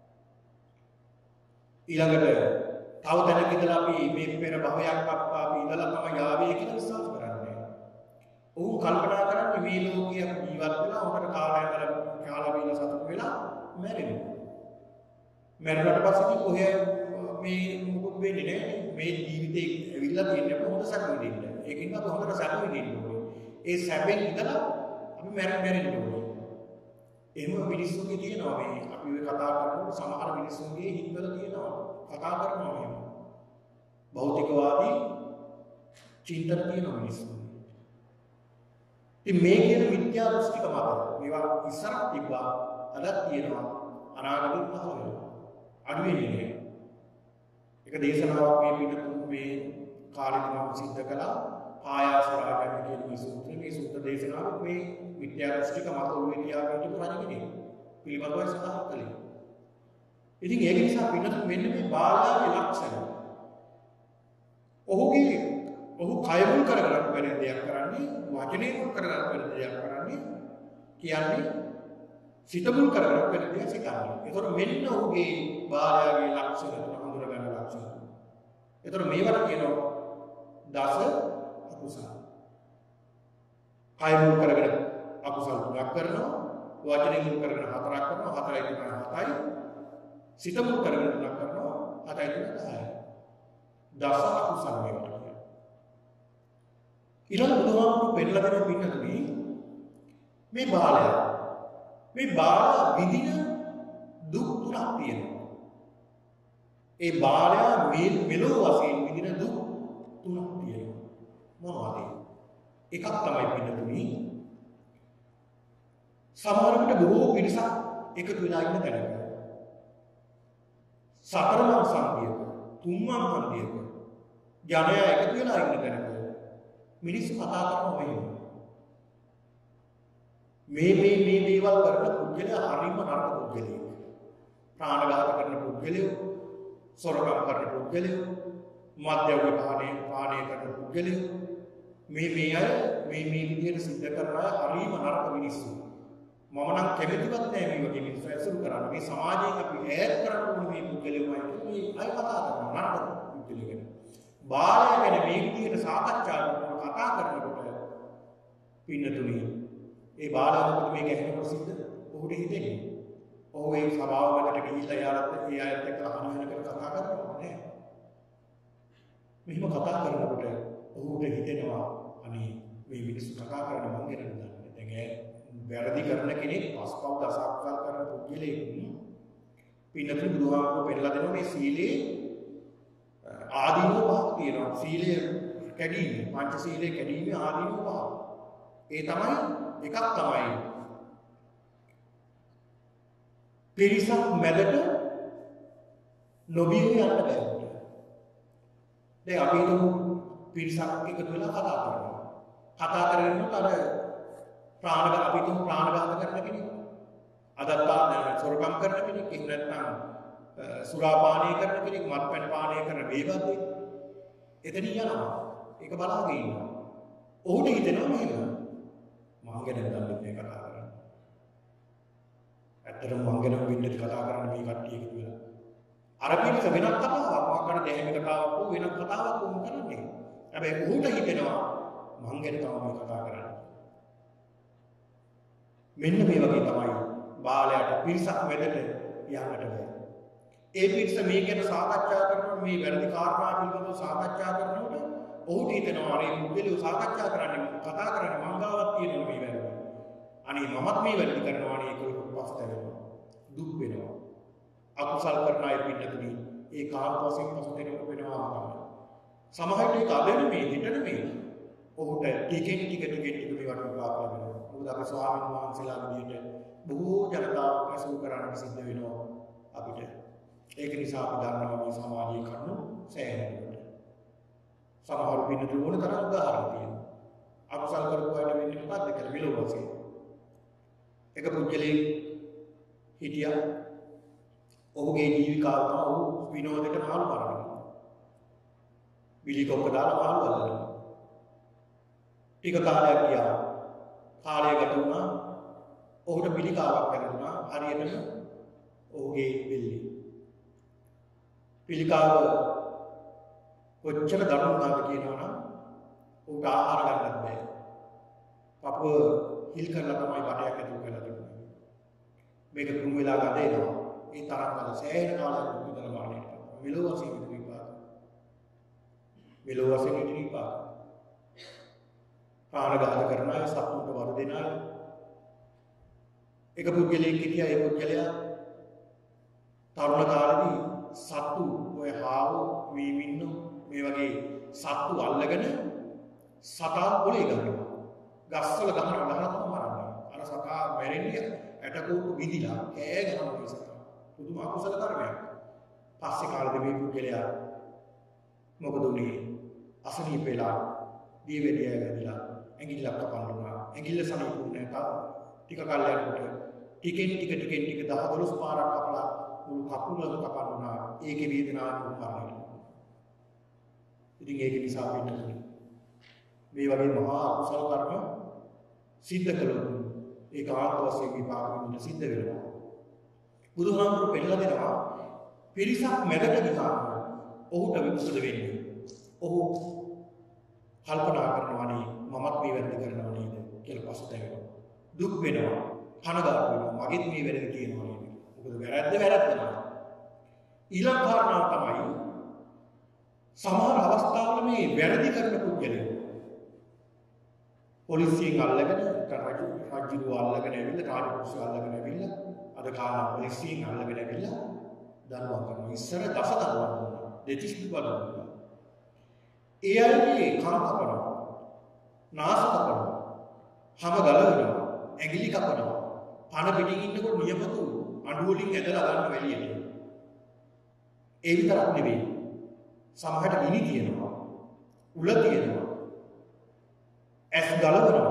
ඊළඟට තව දැනක ඉඳලා අපි මේ පෙර භවයක් අපි ඉඳලා තමයි ආවේ කියලා විශ්වාස කරන්නේ. ඔවුන් කල්පනා කරන්නේ මේ ලෝකයේ ජීවත් වෙලා උකට කාලා බීලා සතුට වෙලා මැරෙනවා. මැරුණාට පස්සේ කොහේ මේ මොකද වෙන්නේ නැහැ. මේ ජීවිතේ ඇවිල්ලා තියෙන්නේ හොඳ සැප විඳින්න. ඒකින් අපි හොඳට සැප විඳින්න ඕනේ. ඒ සැපෙන් ඉඳලා අපි මැරෙන්න ඕනේ. එහෙම මිනිස්සුන්ගේ තියෙනවා මේ අපි ඔය කතා කරනකොට සමහර මිනිස්සුන්ගේ හිතවල තියෙනවා කතා කරනවා එහෙම. භෞතිකවාදී චින්තන තියෙන මිනිස්සු. ඉතින් මේ කියන මිත්‍යා දෘෂ්ටික මත මේවා ඉස්සරහ තිබ්බා අදත් තියෙනවා අනාගතෙත් පහළ වෙනවා. අඩු වෙන්නේ නැහැ. එක දේශනාවක් මේ පිටුතුන් මේ කාලෙදි මම සිද්ධ කළා ආයාස රාගය කියන මේ සූත්‍රය. මේ සූත්‍ර දේශනාව මේ මිත්‍යා දෘෂ්ටික මත ඔළුවේ තියාගෙන ඉන්න රජකෙනෙක් පිළිබඳව සඳහන් කළේ. ඉතින් ඒක නිසා පිටුතුන් මෙන්න මේ බාලාගේ ලක්ෂණ ඔහු කය මුල් කරගෙන වෙන දෙයක් කරන්නේ, වචනේ මුල් කරගෙන වෙන දෙයක් කරන්නේ, කියන්නේ සිත මුල් කරගෙන වෙන දෙයක් සිතන්නේ. ඒතකොට මෙන්න ඔහුගේ බාලයාගේ ලක්ෂණ හඳුන ගන්න ලක්ෂණ. ඒතකොට මේවට කියනවා දස අකුසල. කය මුල් කරගෙන අකුසල තුනක් කරනවා, වචනේ මුල් කරගෙන හතරක් කරනවා, හතරයි තුනයි හතයි. සිත මුල් කරගෙන තුනක් කරනවා, හතයි තුනයි 10යි. දස අකුසල වේවා. ඊළඟ බුදුහාමුදුරුවෝ පෙන්නලා දෙන පින්නතුනි මේ බාලයා විඳින දුක් තුනක් තියෙනවා. ඒ බාලයා මෙලොව වශයෙන් විඳින දුක් තුනක් තියෙනවා. මොනවද? එකක් තමයි පින්නතුනි සමහර විට බොහෝ පිරිසක් එකතු වෙලා ඉන්න තැනක සතරමං සංගියක තුන්මං සංගියක ජනයා එකතු වෙලා ඉන්න තැනක මිනිස්සු කතා කරනවා මේ දේවල් කරන පුද්ගලයා හරිම නරක පුද්ගලයෙක්. ප්‍රාණඝාත කරන පුද්ගලයෝ, සොරකම් කරන පුද්ගලයෝ, මද්යව්‍ය පානය කරන පුද්ගලයෝ මේ අය මේ විදිහට සිද්ධ කරන අය හරිම නරක මිනිස්සු. මම නම් කැමතිවත් නැහැ මේ වගේ මිනිස්සු ඇසුරු කරන්න. මේ සමාජයෙන් අපි ඈත් කරන්න ඕනේ මේ පුද්ගලයෝමයි මේ අය කතා කරනවා නරක පුද්ගලයෝ ගැන. බාලයා ගැන මේ විදිහට සාකච්ඡා කතා කරනකොට පින්නතුනි ඒ බාලයා මොකද මේක ඇහෙනකොට සිද්ධ ඔහුට හිතෙන්නේ ඔහු ඒ සභාව වලට ගිහිල්ලා යාලත් ඒ අයත් එක්ක අහන කර කතා කරනවා නෑ. මෙහිම කතා කරනකොට ඔහුට හිතෙනවා අනේ මේ මිනිස්සු කතා කරන මං ගැන දන්නේ. දැන් ඒ වැරදි කරන කෙනෙක් පස්පව් දසක්කල් කරන පුද්ගලයෙක් පින්නතුනි බුදුහාමුදුරුවෝ පෙන්නලා දෙනවා මේ සීලේ ආදීනව පහක් තියෙනවා. සීලය කැඩීමේ පංච සීලය කැඩීමේ ආදීනව පහක්. ඒ තමයි එකක් තමයි පිරිසක් මැදට නොබිය යන්න බැහැ. දැන් අපි හිතමු පිරිසක් එකතු වෙලා කතා කරනවා. කතා කරනකොට අර ප්‍රාණඝාත කරන කෙනෙක් අදත්තා සොරකම් කරන කෙනෙක් එහෙම නැත්නම් සුරා පානය කරන කෙනෙක් මත්පැන් පානය කරන වේවද්දේ එතන යනවා. ඒක බලාගෙන ඉන්නවා. ඔහුට හිතෙනවා මෙහෙම මං ගැන දන්නේ මේ කතා කරන්නේ. ඇත්තටම මං ගැන වෙන්නේ කතා කරන්න මේ කට්ටිය එකතු වෙලා. අර පිළිස වෙනත් කතාවක් මොකක්ද දැහැමි කතාවක් හෝ වෙනත් කතාවක් වුණ කරන්නේ. හැබැයි ඔහුට හිතෙනවා මං ගැන තමයි මේ කතා කරන්නේ. මෙන්න මේ වගේ තමයි බාලයට පිරිසක් මැදට යන්නට බෑ. ඒ පිරිස මේ ගැන සාකච්ඡා කරනකොට මේ වැරදි කාරණා පිළිබඳව සාකච්ඡා කරනකොට ඔහුට හිතෙනවා අනේ මුදලියෝ සාකච්ඡා කරන්නේ කතා කරන්නේ මං ගාවක් තියෙනවා මේ වැරදි. අනේ මමත් මේ වැරදි කරනවා අනේ ඒක පස්තැවෙනවා. දුක් වෙනවා. අකුසල් කරන අය පින්නතුනි ඒ කාර්ය වශයෙන් පස්තැවෙන්න වෙනවා තමයි. සමහර විට අදෙන මේ හිතන මේ ඔහුට ටිකෙන් ටික මේවට විපාක ලැබෙනවා. මොකද අපි ස්වාමීන් වහන්සේලා විදියට බොහෝ ජනතාවක් ඇසුරු කරන්න සිද්ධ වෙනවා අපිට. ඒක නිසා අපි දන්නවා මේ සමාජයේ කරුණු සෑහෙනකොට. සමහර පින්නතුන් ඕන තරම් උදාහරණ තියෙනවා. අකුසල් කරපු අයට වෙන්නේ මොකද්ද කියලා විලෝ වශයෙන්. එක පුද්ගලෙක් හිටියා. ඔහුගේ ජීවිකාව තමයි ඔහු විනෝදයට මාළු කරනවා. බිලි කොක්ක දාලා මාළු අල්ලනවා. ටික කාලයක් ගියා. කාලය ගත වුණා. ඔහුට පිළිකාවක් කරනවා හරියටම ඔහුගේ බෙල්ලේ. පිළිකාව කොච්චර දරුණුද කියනවනම් ඔහුට ආහාර ගන්නත් බෑ. පපුව හිල් කරලා තමයි බඩයක් ඇතුල් කරලා තිබුණේ. මේක කුණු වෙලා ගඳේනවා. ඒ තරම් වල සෑහෙන කාලයක් මුදල මානෙට. මෙලොව වශයෙන් විපාක. මෙලොව වශයෙන් විපාක. ප්‍රාණඝාත කරන අය, සතුන්ට වද දෙන අය. එක පුද්ගලයෙක් හිටියා. ඒ පුද්ගලයා තරුණ කාලේදී සතු ඔය හාව වීමින්නු මේ වගේ සතු අල්ලගෙන සතා පොලේ ගන්නවා. ගස්වල ගහනවා තමයි මරන්නේ. අර සතා මැරෙන්නේ ඇටකෝපු විදිලා කෑ ගහනවා මේ සතා. පුදුම අකුසල කර්මයක්. පස්සේ කාලෙදී මේ පුද්ගලයා මොකද උනේ? අසනීප වෙලා දීවැඩිය වැදිලා ඇඟිල්ලක් කපන්නවා. ඇඟිල්ල සනීපුන්නේ නැහැ. ටික කල් යනකොට ටිකෙන් ටික 10 12 පාරක් කපලා මුළු කකුලම කපන්නවා. ඒකේ වේදනාවක් උපකාරයි. ඉතින් ඒක නිසා වෙන්නේ මේ වගේ මහා අකුසල කර්ම සිද්ධ කළොත් ඒක ආත්ම වශයෙන් විපාක වෙන්න සිද්ධ වෙනවා. බුදුහාමුදුරු පෙන්නලා දෙනවා පිරිසක් මැදට ගියාම ඔහුට විමුක්ත වෙන්නේ. ඔහු කල්පනා කරනවානේ මමත් මේ වැරදි කරනවා නේද කියලා පසුතැවෙනවා. දුක් වෙනවා, කනගාටු වෙනවා. මගෙත් මේ වැරදි තියෙනවා නේද? මොකද වැරද්දමයි. ඊළඟ කාරණාව තමයි සමහර අවස්ථාවල මේ වැරදි කරන පුද්ගලයෝ පොලිසියෙන් අල්ලගෙන රජු අල්ලගෙන ඇවිල්ලා රාජපුරුෂය අල්ලගෙන ඇවිල්ලා අද කාලේ පොලිසියෙන් අල්ලගෙන ඇවිල්ලා දඬුවම් කරනවා. ඉස්සර දස දඬුවම් කරනවා. දෙතිස් දුබලනවා. ඒ අයගේ කන කපනවා. නාස කපනවා. හැම ගලවනවා. ඇඟිලි කපනවා. පණ පිටින් ඉන්නකොට නියමතු අඬු වලින් ඇදලා ගන්න වෙලියට. ඒ විතරක් නෙවෙයි. සමහරට ගිනි තියෙනවා. උල තියෙනවා. ඇස් ගලවනවා.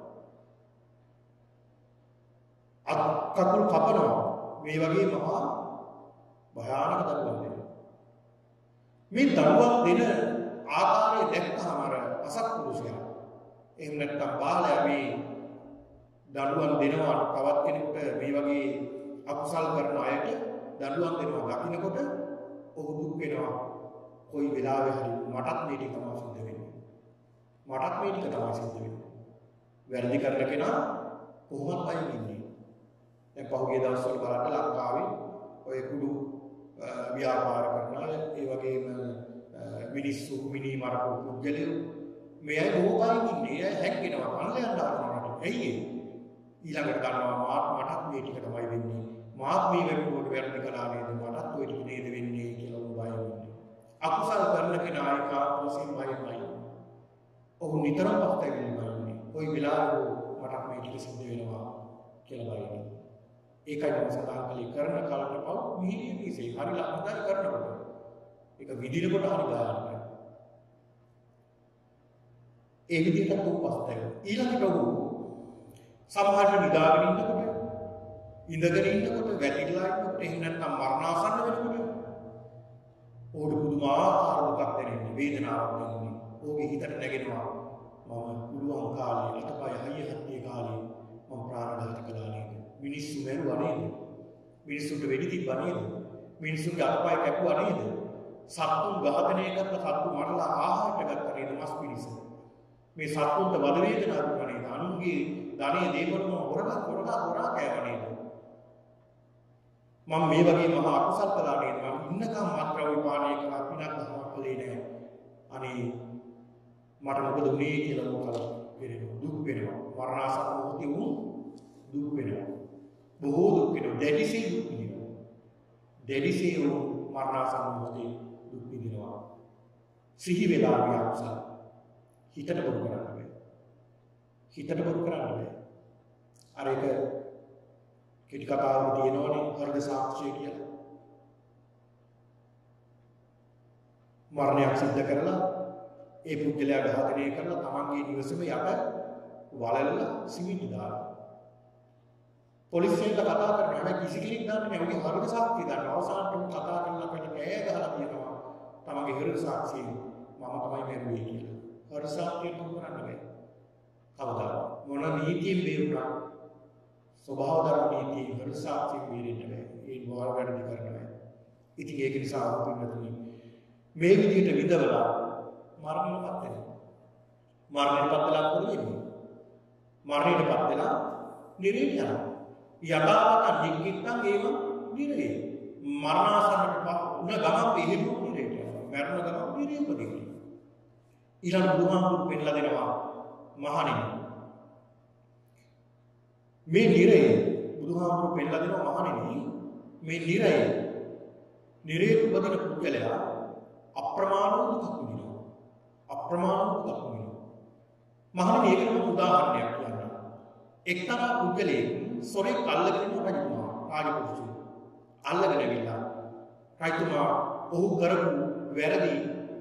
අත් කකුල් කපනවා. මේ වගේ මහා භයානක දඬුවම් දෙනවා. මේ දඬුවම් දෙන ආකාරය දැක්කම අර අසත්පුරුෂයා එහෙම නැත්නම් බාලයා මේ දඬුවම් දෙනවා තවත් කෙනෙකුට මේ වගේ අකුසල් කරන අයට දඬුවම් දෙනවා දකින්නකොට ඔහු දුක් වෙනවා. කොයි වෙලාවෙ හරි මටත් මේ ටික තමයි සිද්ධ වෙන්නේ. මටත් මේ ටික තමයි සිද්ධ වෙන්නේ. වැරදි කරන කෙනා කොහොමද අයින් ඉන්නේ? දැන් පහුගිය දවස්වල බලන්න ලංකාවේ ඔය කුඩු ව්‍යාපාර කරන අය ඒ වගේම මිනිස්සු මිනි මරපු පුද්ගලයෝ මේ අය බොහෝමයි ඉන්නේ. අය හැක්කෙනවා කන්න යන්න හදනවා. ඇයි ඒ? ඊළඟට ගන්නවා මටත් මේ ටික තමයි වෙන්නේ. මාත් මේ වැරදි කළා නේද? මටත් ඔය ටික නේද වෙන්නේ කියලා උඹ බය වෙන්නේ. අකුසල කරන කෙනා ඒකාපෝසින් බයයි. ඔහු නිතරම පස්තැවෙන්නේ. කොයි වෙලාවෙ මට මේ ටික සිද්ධ වෙනවා කියලා බයයි. ඒකයි මම සඳහන් කළේ කරන කලට පව මිහිරිය විසේ හරි ලස්සනට කරනකොට. ඒක විදිනකොට හරි ගානයි. ඒ විදිහට පස්තැවෙනවා. ඊළඟට ඔහු සමහරට නිදාගෙන ඉන්නකොට ඉඳගෙන ඉන්නකොට වැටිලා ඉන්නකොට එහෙම නැත්නම් මරණාසන්න වෙනකොට ඕඩ පුදුමාකාර දුකක් දැනෙන්නේ වේදනාවක් දැනෙන්නේ. ඕගේ හිතට නැගෙනවා මම පුළුවන් කාලේ අතපය හයිය හත්තිය කාලේ මම ප්‍රාණඝාත කළා නේද? මිනිස්සු මැරුවා නේද? මිනිස්සුන්ට වෙඩි තිබ්බා නේද? මිනිස්සුන්ගේ අතපය කැපුවා නේද? සත්තුන් ඝාතනය කරලා සත්තු මරලා ආහාරයට ගත්තා නේද මස් පිණිස? මේ සත්තුන්ට වද වේදනා දුන්නා නේද? අනුන්ගේ ධනෙ දේවලුම හොරා කෑවා නේද? මම මේ වගේ මහා අකුසල් කළා නේද? මම ඉන්නකම් මාත්‍රාවේ පානය කළා පිනක් දහමක් කළේ නැහැ. අනේ මට මොකද උනේ කියලා මොකද වෙනවා? දුක් වෙනවා. මරණාසන්න මොහොතේ දුක් වෙනවා. බොහෝ දුක් වෙනවා. දැඩිසේ දුක් වෙනවා. දැඩිසේ මරණාසන්න මොහොතේ දුක් විඳිනවා. සිහි වෙලා ගිය අකුසල හිතට බොරු කරන්න බෑ. හිතට බොරු කරන්න බෑ. අර එක කෙටි කතාවක් තියෙනවනේ වර්ග සාක්ෂිය කියලා. මරණයක් සිද්ධ කරලා ඒ පුද්ගලයා ඝාතනය කරලා තමන්ගේ නිවසේම යට වලල්ලා සිමිටි දාලා පොලිසියට කතා කරනවා. හැබැයි කිසි කෙනෙක් දන්නේ නැහැ. ඔහුගේ වර්ග සාක්ෂිය දාන්න අවසානට උන් කතා කරලා කෑ ගහලා කියනවා තමන්ගේ වර්ග සාක්ෂිය මම තමයි මැරුවේ කියලා. වර්ග සාක්ෂිය තුන් කරන්න බෑ. කවදා මොන නීතියෙන් බේරුණා ස්වභාව ධර්ම නීතියෙන් වර්ග සාක්ෂිය බේරෙන්න බෑ. ඒ බෝල් වැඩි කරන්න බෑ. ඉතින් ඒක නිසා අපින්නතුනි මේ විදිහට විඳවලා මරණයටපත් වෙනවා. මරණයටපත් වෙලා මොකද වෙන්නේ? මරණයටපත් වෙලා නිරේට යනවා. යථාවත නික්කිට්ටන් ඒව නිරේ. මරණාසන්නට උන ගමන් පිළිහෙම නිරේට යනවා. මරණ ගමන් නිරේ උපදිනවා. ඊළඟ බුදුහාමුදුරු පෙන්නලා දෙනවා මහණෙනි. මේ නිරේ බුදුහාමුදුරු පෙන්නලා දෙනවා මහණෙනි මේ නිරේ උපදින පුද්ගලයා අප්‍රමාණ වූ දුක් විඳිනවා. අප්‍රමාණ වූ දුක් විඳිනවා. මහණෙනි ඒකට මම උදාහරණයක් කියන්නම්. එක්තරා පුද්ගලයෙක් සොරෙක් අල්ලගෙන රජතුමා රාජපුරුෂය අල්ලගෙන ඇවිල්ලා රජතුමා ඔහු කරපු වැරදි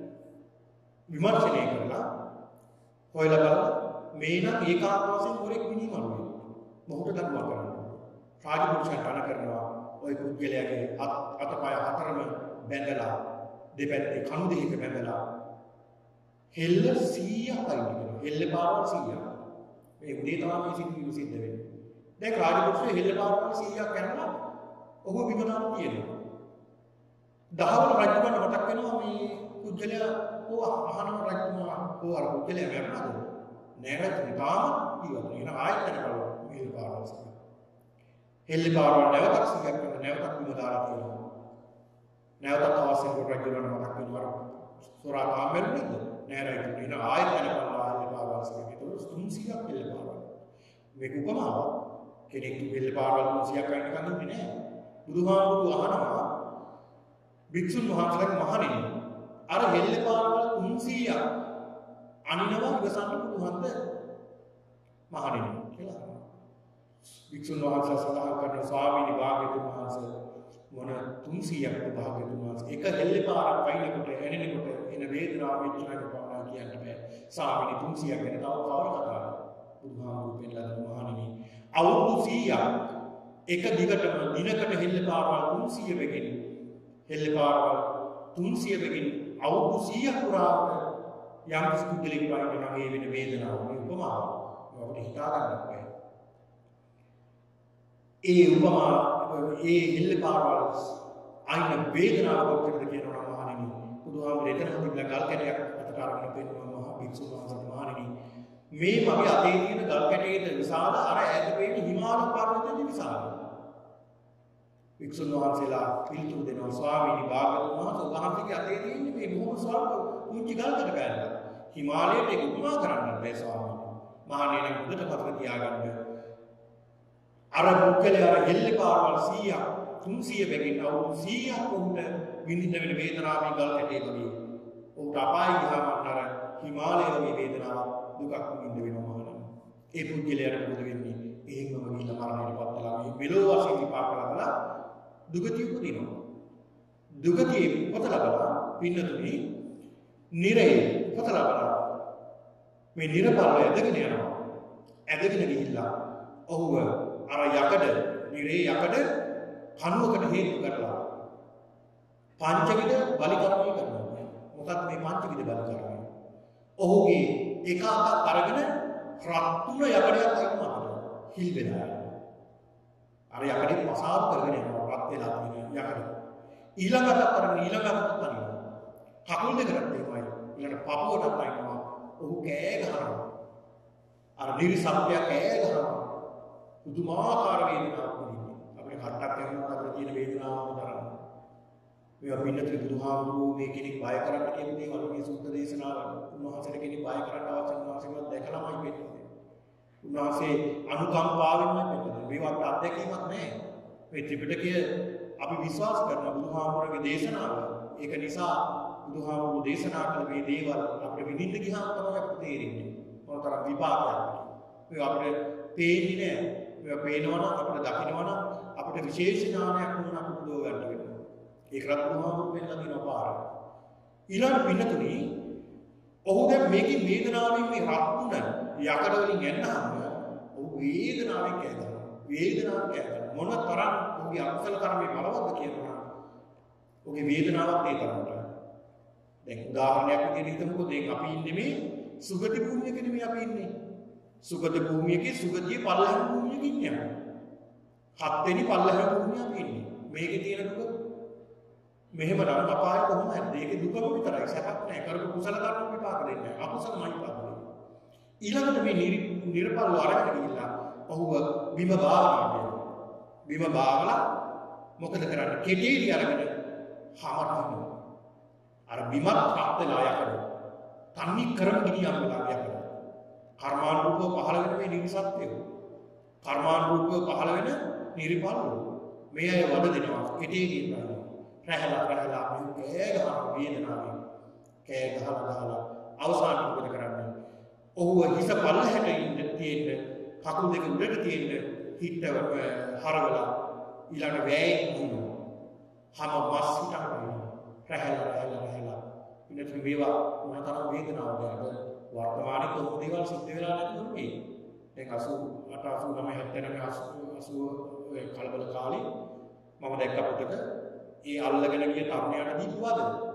විමර්ශනය කරලා හොයලා බලලා මේ නම් ඒකාන්ත වශයෙන් හොරෙක් විනිමරුවේ. මොහොත දක්වා කරනවා. රාජපුරුෂයන් තන කරනවා ওই පුද්ගලයාගේ අතපය හතරම බැඳලා දෙපැත්තේ කණු දෙකක බැඳලා හෙල්ල 100ක් අයින් හෙල්ල පාරවල් 100ක්. මේ උදේ තමයි මේ සිද්ධ වෙන්නේ. දැන් රාජපුරුෂය හෙල්ල පාරවල් 100ක් කරනවා ඔහු විමනාම කියනවා. දහවල් රජුගන්න මතක් වෙනවා මේ පුද්ගලයා අහනම රජතුමා අර පුද්ගලයා මැරුණාද? නෑ රජතුමා තාම ජීවත් වෙනවා. ආයෙත් කරනවා හෙල්ල පාරවල් 100ක්. හෙල්ල පාරවල් නැවතත් 100ක් කරන නැවතත් විමදාලා කියනවා. නැවතත් අවශ්‍ය කොට රජුගන්න මතක් වෙනවා සොරා තාම මැරුණේද? නෑ රජතුමා එන ආයෙත් කරනවා හෙල්ල පාරවල් 100ක්. ඒක 300ක් හෙල්ල පාරවල්. මේක උපමාවක්. කෙනෙක් හෙල්ල පාරවල් 300ක් අයින් කරන්නේ නෑ. බුදුහාමුදුරුවෝ අහනවා භික්ෂුන් වහන්සේලාගේ මහණෙනි අර හෙල්ල පාරවල් 300ක් අනිනවා ඉවසන්න පුළුවන්ද මහණෙනි කියලා අහනවා. භික්ෂුන් වහන්සේලා සඳහන් කරන ස්වාමීනි භාග්‍යවතුන් වහන්සේ මොන 300ක් භාග්‍යවතුන් වහන්සේ එක හෙල්ල පාරක් වයින්කොට එනෙනකොට එන වේදනාව මෙච්චරක් පානා කියන්න බෑ. ස්වාමීනි 300ක් ගැන තව කවර කතාවද? බුදුහාමුදුරුවෝ පෙන්නලා දෙන මහණෙනි අවුරුදු 100ක් එක දිගටම දිනකට හෙල්ල පාරවල් 300 වෙකින් හෙල්ල පාරවල් 300 වෙකින් අවුරුදු 100ක් පුරාවට යම් පුද්ගලෙක් වයින් නම් ඒ වෙන වේදනාව මේ උපමාව ඔබට හිතා ගන්න බෑ. ඒ උපමා ඒ හෙල්ල පාරවල් අයින වේදනාව කොච්චරද කියනවා මහණෙනි. බුදුහාමුදුරේ එතන තිබුණ ගල් කැටයක් අතට අරගෙන පෙන්වනවා මහා භික්ෂුන් වහන්සේට මහණෙනි මේ මගේ අතේ තියෙන ගල් කැටයේද විශාල අර ඈත පේන හිමාලය පර්වතයේ විශාල. වික්ෂුන් වහන්සේලා පිළිතුරු දෙනවා ස්වාමීනි භාග්‍යවතුන් වහන්සේ වහන්සේගේ අතේ තියෙන්නේ මේ බොහොම ස්වල්ප කුංචි ගල් කැට බෑල්ල. හිමාලයට ඒක උපමා කරන්න බෑ ස්වාමීනි. මහණෙනි මුදට මතක තියාගන්න. අර පුද්ගලයා අර හෙල්ල පාරවල් 100ක් 300 වෙකින් අවුරුදු 100ක් උන්ට විඳින්න වෙන වේදනාවෙන් ගල් කැටේ වගේ. උන්ට අපාය ගියාම අර හිමාලයේ වගේ වේදනාවක් දුකක් විඳින්න වෙනවා මහණෙනි. ඒ පුද්ගලයාට මොකද වෙන්නේ? එහෙමම ගිහිල්ලා මරණයටපත් වෙලා මේ මෙලෝ වශයෙන් විපාක ලබලා දුගතිය උපදිනවා. දුගතිය උපත ලබලා පින්නතුනි නිරේ උපත ලබලා මේ නිරපල්ල ඇදගෙන යනවා. ඇදගෙන ගිහිල්ලා ඔහුව අර යකඩ නිරේ යකඩ කණුවකට හේතු කරලා පංචවිධ බලි කර්මය කරනවා. මොකක්ද මේ පංචවිධ බලි කර්මය? ඔහුගේ එක අතක් අරගෙන රත්තුන යකඩයක් අයිනවා. හිල් වෙනවා. අර යකඩේ පසාරු කරගෙන යනවා රත් වෙලා තියෙන යකඩ. ඊළඟට අරගෙන ඊළඟට තනියම. කකුල් දෙකකට එමය. ඊළඟට පපුවටත් අයිනවා. ඔහු කෑ ගහනවා. අර නිරිසත්‍ය කෑ ගහනවා. පුදුමාකාර වේදනාවක් විඳින්නේ. අපේ කට්ටක් යනවා අපිට තියෙන වේදනාවම තරම්. මේවා පින්නතර බුදුහාමුදුරුවෝ මේ කෙනෙක් බය කරන්න කියන දේවල් මේ සුද්ධ දේශනාව උන්වහන්සේට කෙනෙක් බය කරන්න අවශ්‍ය උන්වහන්සේවත් දැකලාමයි වෙන්නේ. උන්වහන්සේ අනුකම්පාවෙන්මයි වෙන්නේ. මේවට අත්දැකීමක් නැහැ. මේ ත්‍රිපිටකය අපි විශ්වාස කරන බුදුහාමුදුරුවෝගේ දේශනාව. ඒක නිසා බුදුහාමුදුරුවෝ දේශනා කළ මේ දේවල් අපිට විඳින්න ගියාම තමයි අපිට තේරෙන්නේ. මොනතරම් විපාකයක්. මේ අපිට පේන්නේ නැහැ. මේවා පේනවනම් අපිට දකින්නවනම් අපිට විශේෂ ඥානයක් වුණා අපිට දෝ ගන්න වෙනවා. ඒකත් බුදුහාමුදුරුවෝ වෙනලා දිනව පාර. ඊළඟ පින්නතුනි ඔහු දැන් මේකේ වේදනාවෙන් මේ රත්තුන යකඩ වලින් එන්නාම ඔහු වේදනාවෙන් කෑදලා. වේදනාවක් කෑදලා. මොන තරම් ඔහුගේ අකුසල කර්මයේ බලවත්ද කියනවා. ඔහුගේ වේදනාවක් ඒ තරමට. දැන් උදාහරණයක් විදිහට හිතමුකෝ දැන් අපි ඉන්නේ මේ සුගති භූමියක නෙමෙයි අපි ඉන්නේ. සුගත භූමියකේ සුගතිය පල්ලෙහාම භූමියක ඉන්නේ අපි. 7 වෙනි පල්ලෙහාම භූමිය අපි ඉන්නේ. මේකේ තියෙන දුක මෙහෙම නම් අපාය කොහොමද? ඒකේ දුකම විතරයි සැපක් නැහැ. කරපු කුසල කර්ම විපාක දෙන්නේ නැහැ. අකුසලමයි විපාක දෙන්නේ. ඊළඟට මේ නිර්පල්ව අරගෙන ගිහිල්ලා ඔහුව බිම බාවනවා කියනවා. බිම බාවලා මොකද කරන්නේ? කෙටේලි අරගෙන හමනවා. අර බිමත් රත් වෙලා යකඩ. තන්නේ කරම ගිනියම් වෙලා යකඩ. කර්මානුරූපව පහළ වෙන මේ නිර්සත්‍යය. කර්මානුරූපව පහළ වෙන නිර්පල්ව. මේ අය වද දෙනවා. කෙටේලි කරනවා. රැහලා මේ කෑ ගහන වේදනාවෙන් කෑ ගහලා අවසාන මොකද කරන්නේ? ඔහුව හිස පල්ලහැට ඉන්න තියෙන්න කකුල් දෙක උඩට තියෙන්න හිට හරවලා ඊළඟ වැයෙන් දුන්නා. හැම මාස් හිටනවා. රැහලා ඉන්නත් මේවා මොනතරම් වේදනාවක්ද? වර්තමානයේ කොහොම දේවල් සිද්ධ වෙලා නැතිවම මේ. දැන් 88 89 70 කලබල කාලේ මම දැක්ක පොතක ඒ අල්ලගෙන ගිය තරුණයාට දීපුවාද?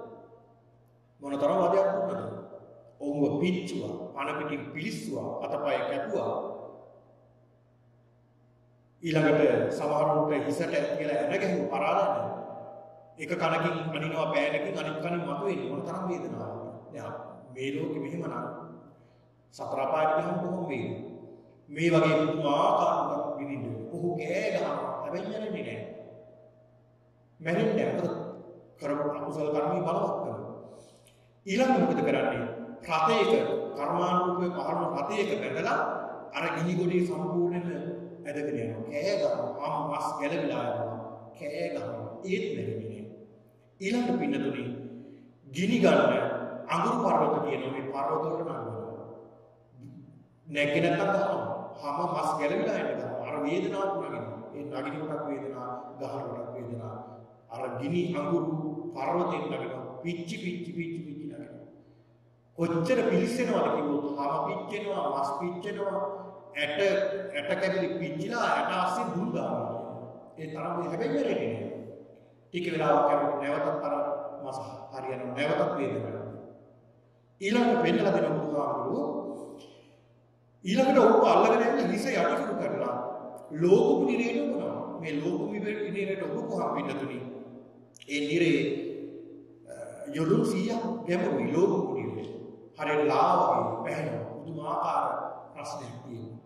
මොනතරම් වදයක් වුණාද? ඔවුව පිච්චුවා, පණ පිටින් පිලිස්සුවා, අතපය කැපුවා. ඊළඟට සමහරුන්ට හිසට කියලා එන ගැහුව පරාදන්නේ. එක කනකින් අනිනවා පෑනකින් අනිත් කනින් මතුවෙන්නේ මොනතරම් වේදනාවක්ද? දැන් මේ ලෝකෙ මෙහෙමනම් සතර අපායට ගියම කොහොම වේද? මේ වගේ පුදුමාකාර දුක් විඳින්න. ඔහු කෑ ගහනවා. හැබැයි යන්නේ නැහැ. මැරෙන්නේ නැහැ. කරපු අකුසල කර්මී බලවත් කරනවා. ඊළඟ මොකද කරන්නේ? රතේක කර්මානුරූපේ පහළ රතේක බැඳලා අර ගිනි ගොඩේ සම්පූර්ණයෙන්ම ඇදගෙන යනවා. කෑ ගහනවා. මස් ගැලවිලා යනවා. කෑ ගහනවා. ඒත් නැගෙන්නේ. ඊළඟ පින්නතුනි ගිනි ගන්න අඟුරු පර්වත කියනවා. මේ පර්වත වලට නංගනවා. නැග්ගේ නැත්තම් ගහනවා. හැම මස් ගැලවිලා යනවා. අර වේදනාවක් නගිනවා. ඒ නගින කොටක් වේදනාව, ගහන කොටක් වේදනාව. අර ගිනි අඟුරු පර්වතෙන් නගිනවා. පිච්චි නගිනවා. කොච්චර පිලිස්සෙනවද කිව්වොත් හැම පිච්චෙනවා, මස් පිච්චෙනවා, ඇට කැබලි පිච්චිලා ඇට අස්සේ දුල් දානවා. ඒ තරම් හැබැයි වෙරෙන්නේ නෑ. ටික වෙලාවක් යනකොට නැවතත් අර මස් හරියනවා. නැවතත් වේදනාවක්. ඊළඟ වෙන්නලා දෙන බුදුහාමුදුරුවෝ ඊළඟට ඔහු අල්ලගෙන යන හිස යටිකුරු කරලා ලෝක නිරේට උනවා. මේ ලෝක නිරේට උපුහම් පින්නතුනි. ඒ නිරේ යොදුන් 100ක් ගැඹුරුයි ලෝක නිරේ. හරියට ලාවගේ පැහැෙනවා. පුදුමාකාර ප්‍රශ්නයක් තියෙනවා.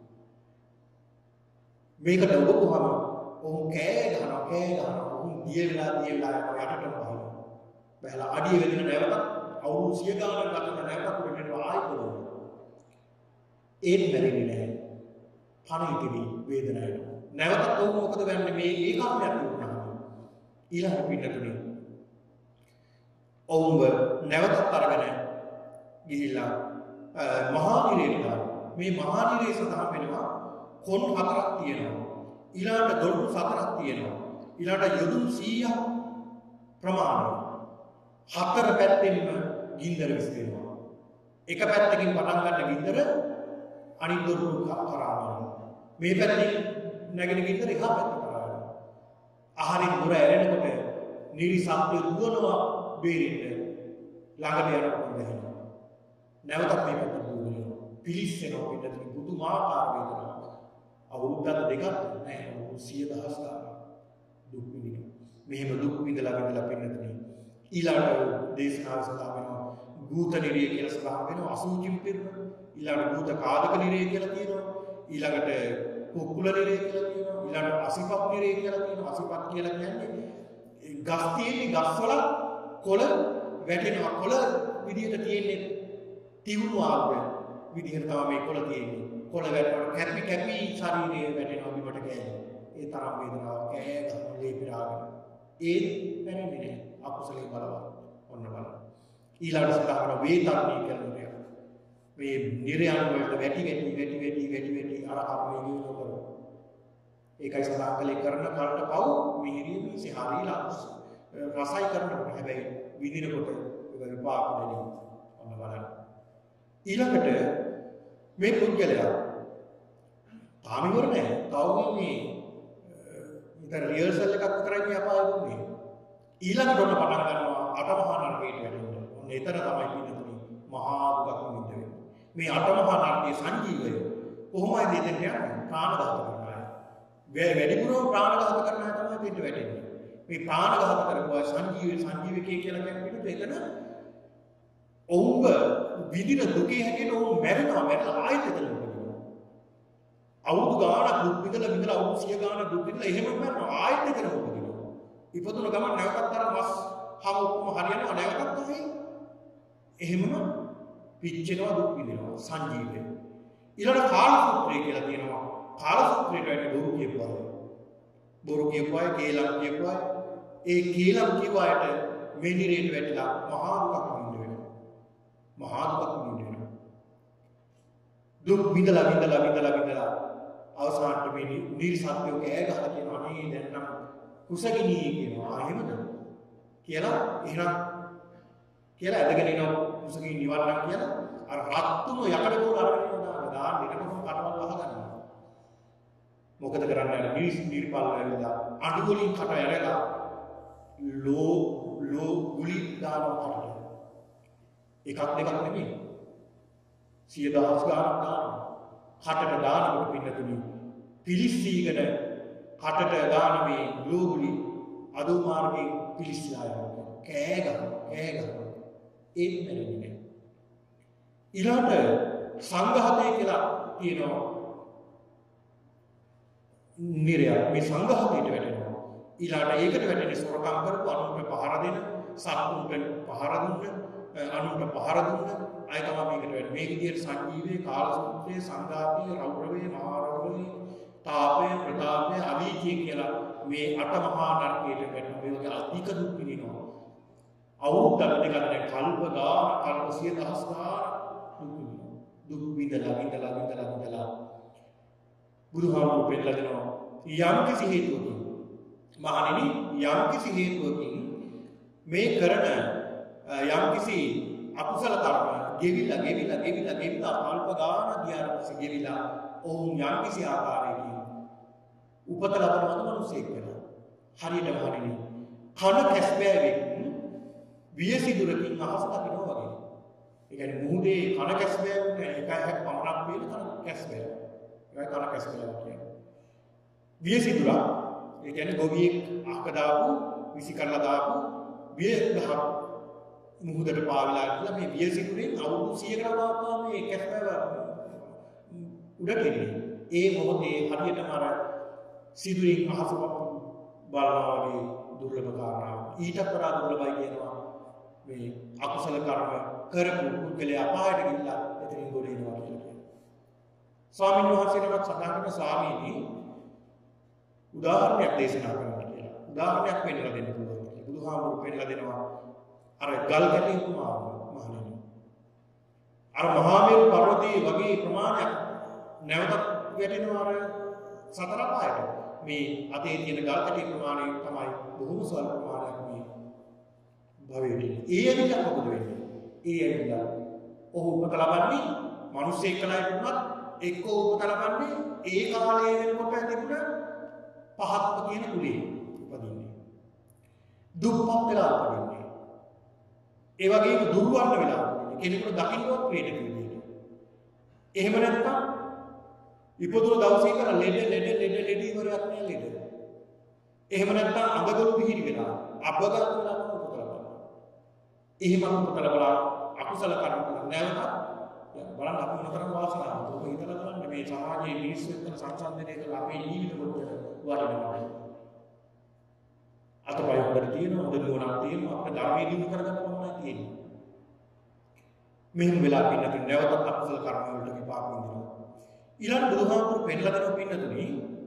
මේකට උපුහම ඔහු කෑ ගහනවා. ඔහු දියලා යනවා යටටම බහිනවා. බහලා අඩිය වෙදින නැවතත් අවුරුදු 100 ගානක් ගත නැවතත් උඩට ආයි පොළොව. ඒත් මැරෙන්නේ නැහැ. පණිවිඩි වේදනාවක්. නැවතත් ඔහු මොකද වෙන්නේ මේ ඒකාත්මයක් වුණා. ඊළඟ පිටතුනේ ඔවුන්ව නැවතත් අරගෙන ගිහිල්ලා මහා නිරේට ගියා. මේ මහා නිරේ සඳහන් වෙනවා කොන් 4ක් තියෙනවා. ඊළඟට දොරටු 4ක් තියෙනවා. ඊළඟට යොදුන් 100ක් ප්‍රමාණය. 4 පැත්තෙන්ම ගින්දර විසිරෙනවා. එක පැත්තකින් පටන් ගන්න ගින්දර අනිත් දොරටු කරා යනවා. මේ පැත්තෙන් නැගෙන ගින්දර එහා පැත්තට කරා යනවා. ආහාරින් දුර ඇරෙනකොට නිරිසත්ත්‍ය දුවනවා බේරෙන්න ළඟට යනකොට දැනෙනවා. නැවතත් මේ පැත්තට දුවනවා. පිලිස්සෙනවා පිටතින් පුදුමාකාර වේදනාවක්. අවුරුද්දක් දෙකක් නෑ 100,000 ගානක් දුක් විඳිනවා. මෙහෙම දුක් විඳලා පින්නතනේ ඊළඟ දේශනාව සඳහන් වෙනවා භූත නිරය කියලා සඳහන් වෙනවා අසුචිම් පිරුම. ඊළඟ භූත කාදක නිරය කියලා තියෙනවා. ඊළඟට කුකුල නිරය කියලා තියෙනවා. ඊළඟ අසිපත් නිරය කියලා තියෙනවා. අසිපත් කියලා කියන්නේ ගස් තියෙන්නේ ගස්වල කොළ වැටෙනවා. කොළ විදිහට තියෙන්නේ තිවුණු ආකාරය විදිහට තමයි මේ කොළ තියෙන්නේ. කොළ වැටෙනකොට කැපි කැපි ශරීරයේ වැටෙනවා බිමට ගෑනේ. ඒ තරම් වේදනාවක් කෑ ගහන ලේ පිරාගෙන. ඒ පැනෙන්නේ නැහැ. අකුසලේ බලවත්. ඔන්න බලන්න. ඊළඟට සඳහන් වේතර්ණී කියලා නේද? මේ නිර්යන් වලට වැටි අර කර්මයේ ගියෝ කරනවා. ඒකයි සඳහන් කළේ කරන කල්ට පව් මිහිරිය මිසි හරිලා රසයි කරනකොට හැබැයි විඳිනකොට ඒක විපාක දෙන්නේ. ඔන්න බලන්න. ඊළඟට මේ පුද්ගලයා තාම ඉවර නැහැ. තව මේ ඉතින් රිහර්සල් එකක් විතරයි මේ අපාය දුන්නේ. ඊළඟට ඔන්න පටන් ගන්නවා අටමහා නරකයට වැටෙන්න. ඔන්න එතන තමයි පින්නතුනි මහා දුකක් විඳින්න. මේ අටමහා නරකයේ සංජීවය කොහොමද දෙන්නේ යන්නේ? ප්‍රාණඝාත කරන අය. වැඩිපුරම ප්‍රාණඝාත කරන අය තමයි දෙන්න වැටෙන්නේ. මේ ප්‍රාණඝාත කරපුවා සංජීවකේ කියලා කියන්නේ එතන ඔවුන්ව විඳින දුකේ හැටියට ඔවුන් මැරෙනවා ආයෙත් එතන උපදිනවා. අවුරුදු ගාණක් දුක් විඳලා අවුරුදු 100 ගාණක් දුක් විඳලා එහෙම මැරෙනවා ආයෙත් එතන උපදිනවා. ඉපදුන ගමන් නැවතත් අර මස් හම ඔක්කොම හරියනවා නැවතත් තමයි. එහෙමම පිච්චෙනවා දුක් විඳිනවා සංජීවය. ඊළඟ කාලසූත්‍රය කියලා තියෙනවා. කාලසූත්‍රයට වැඩි බොරු කියපුවා කේලම් කියපුවා ඒ කේලම් කියවාට මේ නිරේට වැටිලා මහා දුකක් විඳින්න වෙනවා. මහා දුකක් විඳින්න වෙනවා. දුක් විඳලා අවසානට මේ නිර්සත්‍යෝ කෑ ගහලා කියනවා අනේ දැන් නම් කුසගිනී කියනවා. එහෙමද? කියලා එහෙනම් කියලා ඇදගෙන එනවා කුසගිනී නිවන්නම් කියලා අර රත්තුම යකඩ කෝල අරගෙන දාන්න එනකොට කටවල් වහගන්නවා. මොකද කරන්නේ? නිර්පල් වෙලා අඬු වලින් කට ඇරලා ලෝ ගුලි දානවා කට. එකක් දෙකක් නෙමෙයි 100,000 ගානක් දානවා. කටට දානකොට පින්නතුනි පිලිස්සීගෙන කටට දාන මේ ලෝ ගුලි අදෝ මාර්ගේ පිලිස්සලා යනවා. කෑ ගහනවා. ඒක නෙමෙයි. ඊළඟට සංඝාතය කියලා කියනවා. නිරය මේ සංඝාතයට වැටෙනවා. ඊළඟට ඒකට වැටෙන සොරකම් කරපු අනුන්ට පහර දෙන, සත්තුන්ට පහර දුන්න, අනුන්ට පහර දුන්න අය තමයි මේකට වැටෙන්නේ. මේ විදිහට සංජීවයේ කාලසූත්‍රයේ සංඝාතයේ රෞරවයේ මහා රෞරවයේ තාපය ප්‍රතාපය අවීචය කියලා මේ අටමහා නරකයට වැටෙනවා. මේ වගේ අධික දුක් විඳිනවා. අවුරුද්දක් දෙකක් දැන් කල්ප 100,000 දුක් විඳලා බුදුහාමුදුරුවෝ පෙන්නලා දෙනවා යම්කිසි හේතුවකින් මහණෙනි යම්කිසි හේතුවකින් මේ කරන යම්කිසි අකුසල කර්ම ගෙවිලා කල්ප ගානක් ගියාට පස්සේ ගෙවිලා ඔවුන් යම්කිසි ආකාරයකින් උපත ලබනවද මිනිසෙක් වෙනවා. හරියට මහණෙනි කන කැස්බෑවෙක් වියසිදුරකින් අහස දකිනවා වගේ. ඒ කියන්නේ මුහුදේ කන කැස්බෑවෙක් එකක් පමණක් වේල කන කැස්බෑව. ඒක කන කැස්බෑව කියන්නේ. වියසිදුරා ඒ කියන්නේ ගොවියෙක් අහක දාපු විසි කරලා දාපු විය ගහ මුහුදට පාවිලා කියලා මේ වියසිදුරෙන් අවුරුදු 100කට වාපුවා මේ කැස්බෑව උඩට එන්නේ. ඒ මොහොතේ හරියටම අර සිදුරින් අහස බලනවා වගේ දුර්ලභ කාරණාවක්. ඊට වඩා දුර්ලභයි කියනවා මේ අකුසල කර්ම කරපු පුද්ගලයා අපායට ගිහිල්ලා එතනින් ගොඩ එනවා කියලා කියනවා. ස්වාමීන් වහන්සේනමත් සඳහන් කරන ස්වාමීනි උදාහරණයක් දේශනා කරනවා කියලා. උදාහරණයක් පෙන්නලා දෙන්න පුළුවන් කියලා. බුදුහාමුදුරුවෝ පෙන්නලා දෙනවා අර ගල් කැටි උපමාව මහණෙනි. අර මහා මේරු පර්වතයේ වගේ ප්‍රමාණයක් නැවතත් වැටෙනවා අර සතර පායට. මේ අතේ තියෙන ගල් කැටි ප්‍රමාණය තමයි බොහොම සල්ප ප්‍රමාණයක් මේ භවයේ. ඒ ඇවිල්ලා මොකද වෙන්නේ? ඒ ඇවිල්ලා ඔහු උපත ලබන්නේ මිනිස්සෙක් කලයි වුණත් එක්ක උපත ලබන්නේ ඒ කාලයේ වෙනකොට තිබුණ පහත්ම කියන කුලේ උපදින්නේ. දුප්පත් වෙලා උපදින්නේ. ඒ වගේම දුර්වර්ණ වෙලා උපදින්නේ. කෙනෙකුට දකින්නවත් වේදක විදියට. එහෙම නැත්නම් ඉපදුණු දවසේ ඉඳලා ලෙඩ ඉවරයක් නෑ ලෙඩ. එහෙම නැත්නම් අඟගලු පිහිරි වෙලා අබ්බගල් වෙලා උපත ලබනවා. එහෙම උපත ලබලා අකුසල කර්ම කරන නැවත බලන්න අපි මොනතරම් වාසනාවක්ද. ඔබ හිතලා බලන්න මේ සමාජයේ මිනිස්සු එක්ක සංසන්දනය කරලා අපේ ජීවිත කොට වටිනවා. අතපය හොඳට තියෙනවා, හොඳ නුවණක් තියෙනවා, අපේ ධර්මයේ දිනු කරගන්න ඕනයි තියෙන්නේ. මෙහෙම වෙලා පින්නතුන් නැවතත් අකුසල කර්ම වලට විපාක විඳිනවා. ඊළඟ බුදුහාමුදුරු පෙන්නලා දෙනවා පින්නතුනි.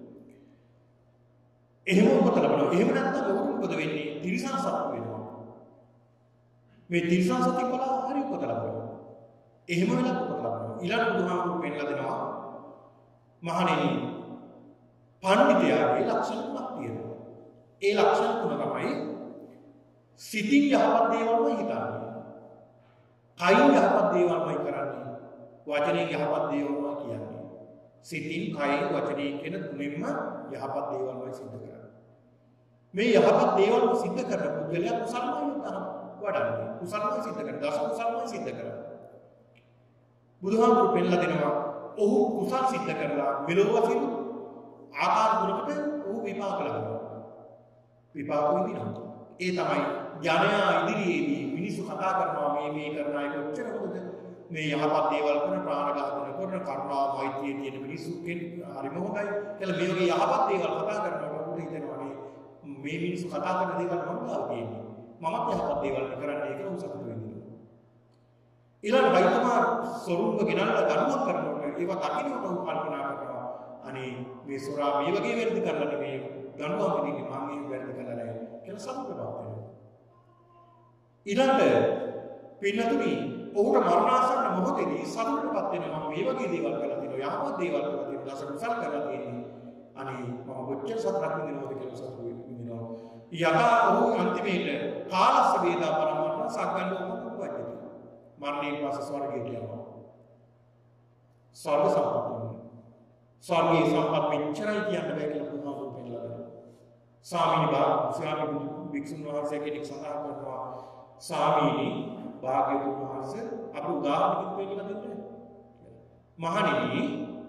එහෙම උපත ලබනවා. එහෙම නැත්නම් ඔහු මොකද වෙන්නේ? තිරිසන් සත්ත්ව වෙනවා. මේ තිරිසන් සත්ත්ව බලා හරි උපත ලබනවා. එහෙම වෙලා උපත ලබනවා. ඊළඟ බුදුහාමුදුරු පෙන්නලා දෙනවා මහණෙනි පඬිතයාගේ ලක්ෂණ තුනක් තියෙනවා. ඒ ලක්ෂණ තුන තමයි සිතින් යහපත් දේවල්මයි හිතන්නේ. කයින් යහපත් දේවල්මයි කරන්නේ. වචනයෙන් යහපත් දේවල්මයි කියන්නේ. සිතින් කයින් වචනයෙන් කියන තුනෙන්ම යහපත් දේවල්මයි සිද්ධ කරන්නේ. මේ යහපත් දේවල් සිද්ධ කරන පුද්ගලයා කුසල්මයි වඩන්නේ. කුසල්මයි සිද්ධ කරන්නේ. දස කුසල්මයි සිද්ධ කරන්නේ. බුදුහාමුදුරු පෙන්නලා දෙනවා ඔහු කුසල් සිද්ධ කරලා මෙලොව වශයෙන් ආකාර දුරකට ඔහු විපාක ලබනවා. විපාක විඳිනවා. ඒ තමයි ජනයා ඉදිරියේදී මිනිස්සු කතා කරනවා මේ කරන අය කොච්චර හොඳද මේ යහපත් දේවල් කරන ප්‍රාණඝාතන කරන කරුණා මෛත්‍රිය තියෙන මිනිස්සු හරිම හොඳයි කියලා මේ වගේ යහපත් දේවල් කතා කරනකොට උට හිතෙනවා මේ මිනිස්සු කතා කරන දේවල් මම ගාව තියෙන්නේ. මමත් යහපත් දේවල් කරන්නේ කියලා උසකට වෙන්නේ. ඊළඟ රයිතුමා සොරුන්ව ගෙනල්ලා දඬුවම් කරනකොට ඒවා දකින්නට උන් කල්පනා කරනවා අනේ මේ සොරා මේ වගේ වැරදි කරලා නෙමෙයි දඬුවම් දෙන්නේ මම මේ වැරදි කළා නෑ කියලා සතුටුපත් වෙනවා. ඊළඟ පින්නතුනි ඔහුට මරණාසන්න මොහොතේදී සතුටුපත් වෙනවා මම මේ වගේ දේවල් කරලා තියෙනවා යහපත් දේවල් කරලා තියෙනවා දස කුසල් කරලා තියෙන්නේ අනේ මම කොච්චර සතුටක් විඳිනවද කියලා සතුටු විඳිනවා. යථා ඔහු අන්තිමේට කාලස්ස වේදා පරමන්න සග්ගණ්ඩෝම වජ්ජති. මරණයෙන් පස්සේ ස්වර්ගයට යනවා. ස්වර්ග සම්පත්. ස්වර්ගයේ සම්පත් මෙච්චරයි කියන්න බෑ කියලා බුදුහාමුදුරු පෙන්නලා දෙනවා. ස්වාමීනි භික්ෂුන් වහන්සේ කෙනෙක් සඳහන් කරනවා ස්වාමීනි භාග්‍යවතුන් වහන්සේ අපු උදාහරණයක් පෙන්නලා දෙන්න. මහණෙනි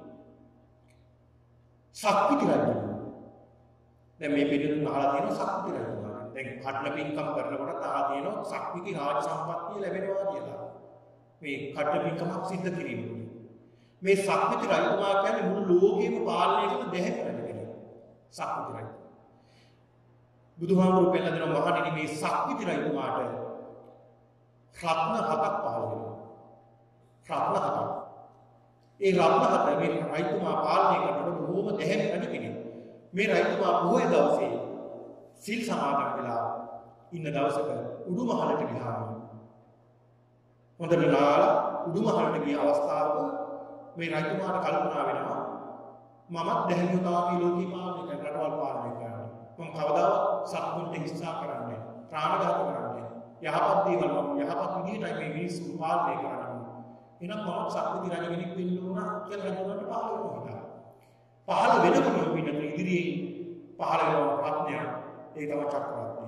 සක්විති රජු. දැන් මේ පිළිතුරු අහලා තියෙනවා සක්විති රජු. දැන් කඩන පින්කම් කරනකොට අහලා තියෙනවා සක්විති රාජ සම්පත්තිය ලැබෙනවා කියලා. මේ කඩන පින්කමක් සිද්ධ කිරීම. මේ සක්විති රජතුමා කියන්නේ මුළු ලෝකෙම පාලනය කරන දෙහැම කෙනෙක්. සක්විති රජු. බුදුහාමුදුරු පෙන්නන දෙන මහණෙනි මේ සක්විති රජතුමාට රත්න හතක් පහළ වෙනවා. රත්න හතක්. ඒ රත්න හත මේ රජතුමා පාලනය කරනකොට බොහොම දෙහැම කෙනෙක්. මේ රජතුමා පොහොය දවසේ සිල් සමාදන් වෙලා ඉන්න දවසක උඩුමහලට ගියාම හොඳට නාලා උඩුමහලට ගිය අවස්ථාවක මේ රජතුමාට කල්පනා වෙනවා මමත් දැහැමිව තමයි ලෝකී පාලනය කරන රටවල් පාලනය කරන්නේ. මම කවදාවත් සත්තුන්ට හිංසා කරන්නේ ප්‍රාණඝාත කරන්නේ යහපත් දේවල් මම යහපත් විදිහටයි මේ මිනිස්සු පාලනය කරන්නේ. එහෙනම් මම සත්ත්ව රජ කෙනෙක් වෙන්න ඕන කියලා රජුන්ට පහළ වෙනවා. පහළ වෙනකොට පින්නත් ඉදිරියේ පහළ වෙන රත්නයක් ඒ තමයි චක්‍රරත්නය.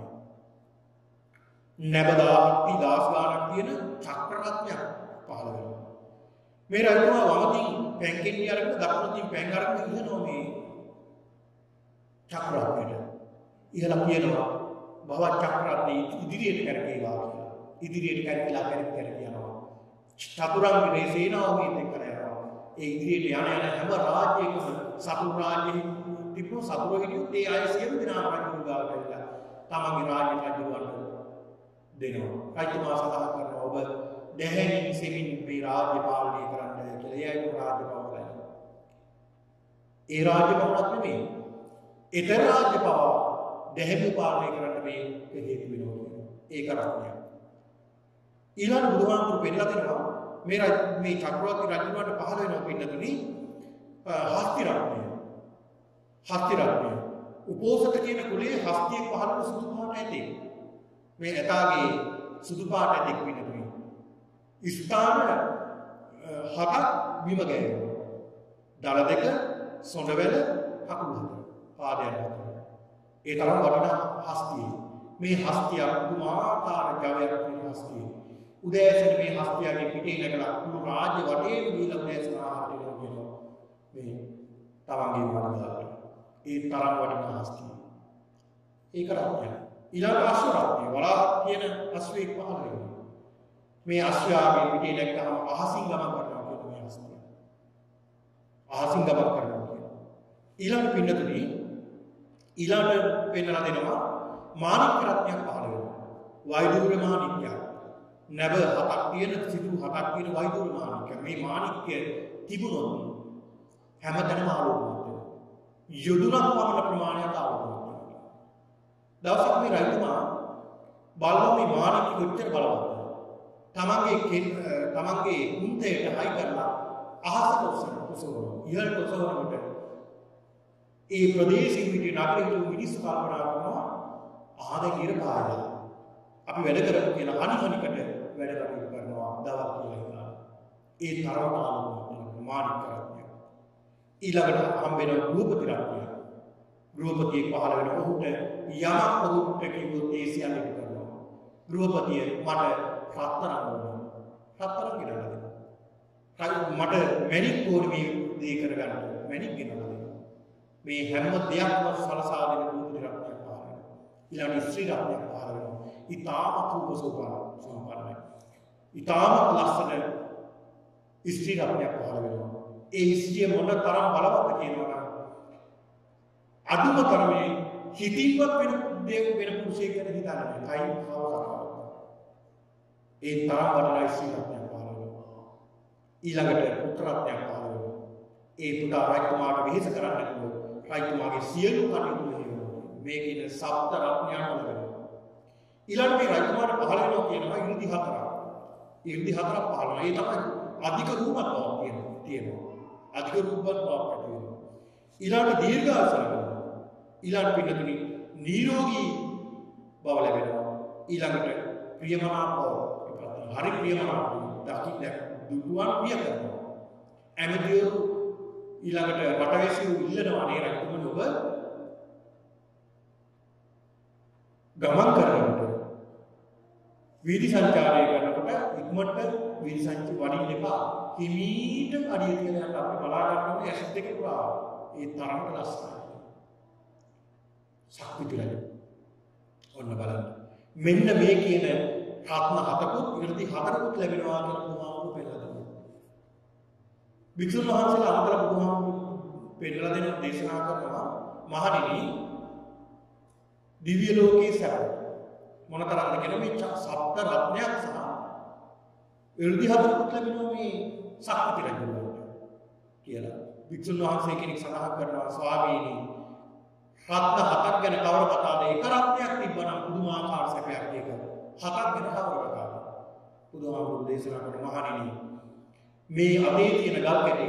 නැබදාපි දාස් ගානක් තියෙන චක්‍රරත්නයක් පහළ වෙනවා. මේ රජුවා වමතින් පැන්කෙන්නේ අරගෙන දකුණින් පැන් අරගෙන ඉහනවා මේ චක්‍රරත්නයට. ඉහලා කියනවා බව චක්‍රරත්නය ඉදිරියට කරකේවා කියලා. ඉදිරියට කරකලා යනවා. චතුරංග රේසේනාව මේ කරනවා. ඒ ඉදිරියට යන හැම රාජ්‍යයකම සතුරු රාජ්‍යෙ තිබුණු සතුරු හිටියොත් ඒ අය සියලු දෙනා රජු ගාවට ඇවිල්ලා තමන්ගේ රාජ්‍ය රජුවන්ට දෙනවා. රජතුමා සඳහන් කරනවා ඔබ දැහැමින් සෙමින් මේ රාජ්‍ය පාලනය කරන්න කියලා. ඒ අය රාජ්‍ය පවරයි. ඒ රාජ්‍ය පවරක් නෙමෙයි. ඒතර රාජ්‍ය පවර දැහැමිව පාලනය කරන්න මේ හේතු වෙනවා. ඒක රත්නයක්. ඊළඟ බුදුහාමුදුරු පෙන්නලා දෙනවා මේ චක්‍රවර්ති රජුන්ට පහළ වෙනවා පින්නතුනි හස්ති රත්නය. හස්ති රත්නය. උපෝසත කියන කුලයේ හස්තිය පහළ වූ සුදු පාට ඇති. මේ ඇතාගේ සුදු පාට ඇති පින්නතුනි. ස්ථාන හතක් බිම ගෑවෙනවා. දල දෙක සොඬවැල කකුල් හත. පාදයන් හත. ඒ තරම් වටිනා හස්තිය. මේ හස්තිය පුදුමාකාර ජවයක් තියෙන හස්තිය. උදෑසන මේ හස්තියගේ පිටේ නැගලා මුළු රාජ්‍ය වටේම ගිහිල්ලා උදෑසන ආහාර දෙනවා කියනවා. මේ තමන්ගේ මානවයාට. ඒ තරම් වටිනා හස්තිය. ඒක රත්නය. ඊළඟ අශ්ව රත්නය. වලාහක් කියන අශ්වයෙක් පහළ වෙනවා. මේ අශ්වයාගේ පිටේ නැග්ගම අහසින් ගමන් කරනවා කියන මේ හස්තිය. අහසින් ගමන් කරනවා කියන. ඊළඟ පින්නතුනි ඊළඟ පෙන්වලා දෙනවා මාණික්ක රත්නයක් පහළ වෙනවා. වෛඩූර්ය මාණික්කයක්. නැබ 7ක් තියෙන සිදුරු 7ක් තියෙන වෛඩූර්ය මාණික්කය. මේ මාණික්කය තිබුණොත් හැමතැනම ආලෝකමත් වෙනවා. යොදුනක් පමණ ප්‍රමාණයක් ආලෝකමත් වෙනවා. දවසක් මේ රජතුමා බලන මේ මාණික්ක කොච්චර බලවත්ද? තමන්ගේ කුන්තේට හයි කරලා අහසට ඔසවනවා. ඉහළට ඔසවනකොට ඒ ප්‍රදේශයේ පිටේ නගරේ හිටපු මිනිස්සු කල්පනා කරනවා ආද ඉර පායලා අපි වැඩ කරමු කියලා අනිහනිකට වැඩ කටයුතු කරනවා දවල් කියලා. ඒ තරමට ආලෝකමත් මාණික්ක රත්නය. ඊළඟට හම් වෙන ගෘහපති රත්නය. ගෘහපතියෙක් පහළ වෙන ඔහුට යමක් ඔහුට කිව්වොත් ඒ සියල්ල කරනවා. ගෘහපතිය මට රත්තරන් ඕන. රත්තරන් ගෙනලා දෙන්න. මට මැණික් ඕනේ මේ දේ කරගන්න. මැණික් ගෙනලා දෙන්න. මේ හැම දෙයක්ම සලසා දෙන ගෘහපති රත්නයක් පහළ වෙනවා. ඊළඟ ස්ත්‍රී රත්නයක් පහළ වෙනවා. ඉතාමත් සම්පන්නයි. ඉතාමත් ලස්සන ස්ත්‍රී රත්නයක් පහළ වෙනවා. ඒ ස්ත්‍රිය මොන තරම් බලවත්ද කියනවා නම් අදුම තරමේ හිතින්වත් වෙන පුරුෂයෙක් ගැන හිතන්නේ නැහැ. ඒ තරම් වටිනා ස්ත්‍රී රත්නයක් පහළ වෙනවා. ඊළඟට පුත්‍ර රත්නයක් පහළ වෙනවා. ඒ පුතා රජතුමාට වෙහෙස කරන්න නැතුව රජතුමාගේ සියලු කටයුතු වෙනවා. මේ කියන සප්ත රත්නයන් වල ඊළඟ මේ රජතුමාට පහළ වෙනවා කියනවා 이르දි 4ක්. 이르දි 4ක් පහළ වෙනවා. ඒ තමයි අධික රූපත් බවක් තියෙනවා. අධික රූපත් බවක් ඇති වෙනවා. ඊළඟ දීර්ඝාසන වෙනවා. ඊළඟ පින්නතුනි නිරෝගී බව ලැබෙනවා. ඊළඟට ප්‍රියමනාප බව. හරි ප්‍රියමනාප දකින්න දුරුවන් ප්‍රිය කරනවා. ඇමතිවරු ඊළඟට රටවැසියෝ ඉල්ලනවා නේ රජතුමනි ඔබ ගමන් කරනකොට වීදි සංචාරය කරනකොට ඉක්මනට වීදි සංචි වඩින්න එපා. හිමීට අඩිය තියලා යන්න අපිට බලා ගන්න ඕනේ ඇස් දෙක පුරා. ඒ තරමට ලස්සනයි. ශක්තිය ඔන්න බලන්න. මෙන්න මේ කියන රත්න 7කුත් 이르දි 4කුත් ලැබෙනවා කියලා බුදුහාමුදුරුවෝ පෙන්නලා දෙනවා. වික්ෂුන් වහන්සේලා අන්තර බුදුහාමුදුරුවෝ පෙන්නලා දෙන දේශනා කරනවා මහණෙනි දිව්‍ය ලෝකයේ සැප මොනතරම්ද කියන මේ සප්ත රත්නයක් සහ 이르දි 4කුත් ලැබෙනවා මේ ශක්ති රජුන්ට කියලා. වික්ෂුන් වහන්සේ කෙනෙක් සඳහන් කරනවා ස්වාමීනි රත්න 7ක් ගැන කවර කතාවද? එක රත්නයක් තිබ්බනම් පුදුමාකාර සැපයක් ඒක. 7ක් ගැන කවර කතාවද? බුදුහාමුදුරුවෝ දේශනා කරන මහණෙනි මේ අතේ තියෙන ගල් කැටේ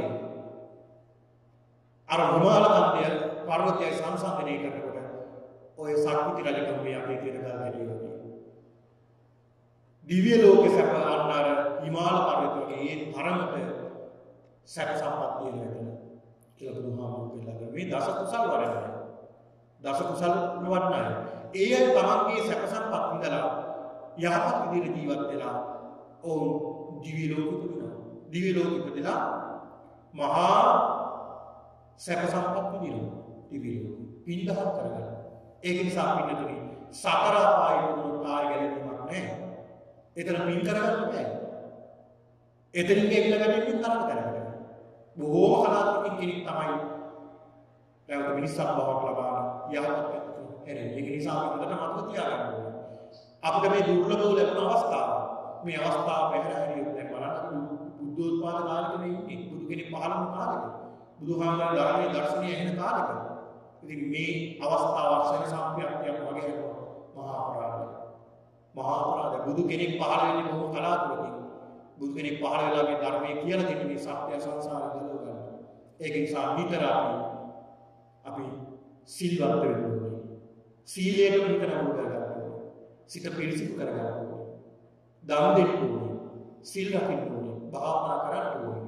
අර හිමාල කන්දය පර්වතය සංසන්දනය කරනකොට ඔය සක්විති රජකම මේ අතේ තියෙන ගල් කැටේ වගේ. දිව්‍ය ලෝකේ සැප අන්නර හිමාල පර්වත වගේ ඒ තරමට සැප සම්පත් තියෙන මෙතන කියලා බුදුහාමුදුරුවෝ කියලා මේ දස කුසල් වරණයි. දස කුසල් වඩනයි. ඒ අය තමන්ගේ සැප සම්පත් විඳලා යහපත් විදිහට ජීවත් වෙලා ඔවුන් දිව්‍ය ලෝකෙ ඉපදිනවා. දිව්‍ය ලෝකෙ ඉපදලා මහා සැප සම්පත් විඳිනවා. දිව්‍ය ලෝකෙ පින්දහම් කරගන්න. ඒක නිසා පින්නතුනි සතර අපායේ දුක්ඛාය ගැලවීමක් නැහැ. එතන පින් කරගන්න බෑ. එතනින් ගෙවිලා ගැටෙන්නේ තරම කරගන්න. බොහෝම කලාතුරකින් කෙනෙක් තමයි නැවත මිනිස්සුන් බවක් ලබා යහපත් හැරෙන්නේ. ඒක නිසා අපි හොඳට මතක තියාගන්න ඕනේ. අපිට මේ දුර්ලභව ලැබෙන අවස්ථාව. මේ අවස්ථාව පැහැර හරියට දැන් බලන්න බුද්ධෝත්පාද කාලෙක මේ ඉන්නේ. බුදු කෙනෙක් පහළ වුණ කාලෙක. බුදුහාමුදුරන් ධර්මයේ දර්ශනය ඇහෙන කාලෙක. ඉතින් මේ අවස්ථාව අක්ෂර සම්ප්‍රාප්තියක් වගේ මහා අපරාධය. මහා අපරාධය. බුදු කෙනෙක් පහළ වෙන්නේ බොහොම කලාතුරකින්. බුදු කෙනෙක් පහළ වෙලා මේ ධර්මයේ කියලා දෙන්නේ මේ සත්‍ය සංසාරය ගලව ගන්න. ඒක නිසා නිතර අපි සිල්වත් වෙන්න ඕනේ. සීලයට නිතර උදව් කරගන්න ඕනේ. සිත පිරිසිදු කරගන්න ඕනේ. දන් දෙන්න ඕනේ. සිල් රකින්න ඕනේ. භාවනා කරන්න ඕනේ.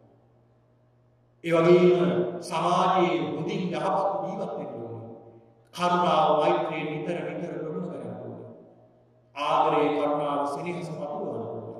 ඒ වගේම සමාජයේ මුදින් යහපත් ජීවත් වෙන්න ඕනේ. කරුණාව, මෛත්‍රිය නිතර ප්‍රගුණ කරන්න ඕනේ. ආදරේ කරුණාව සෙනෙහස පතුරවනවා.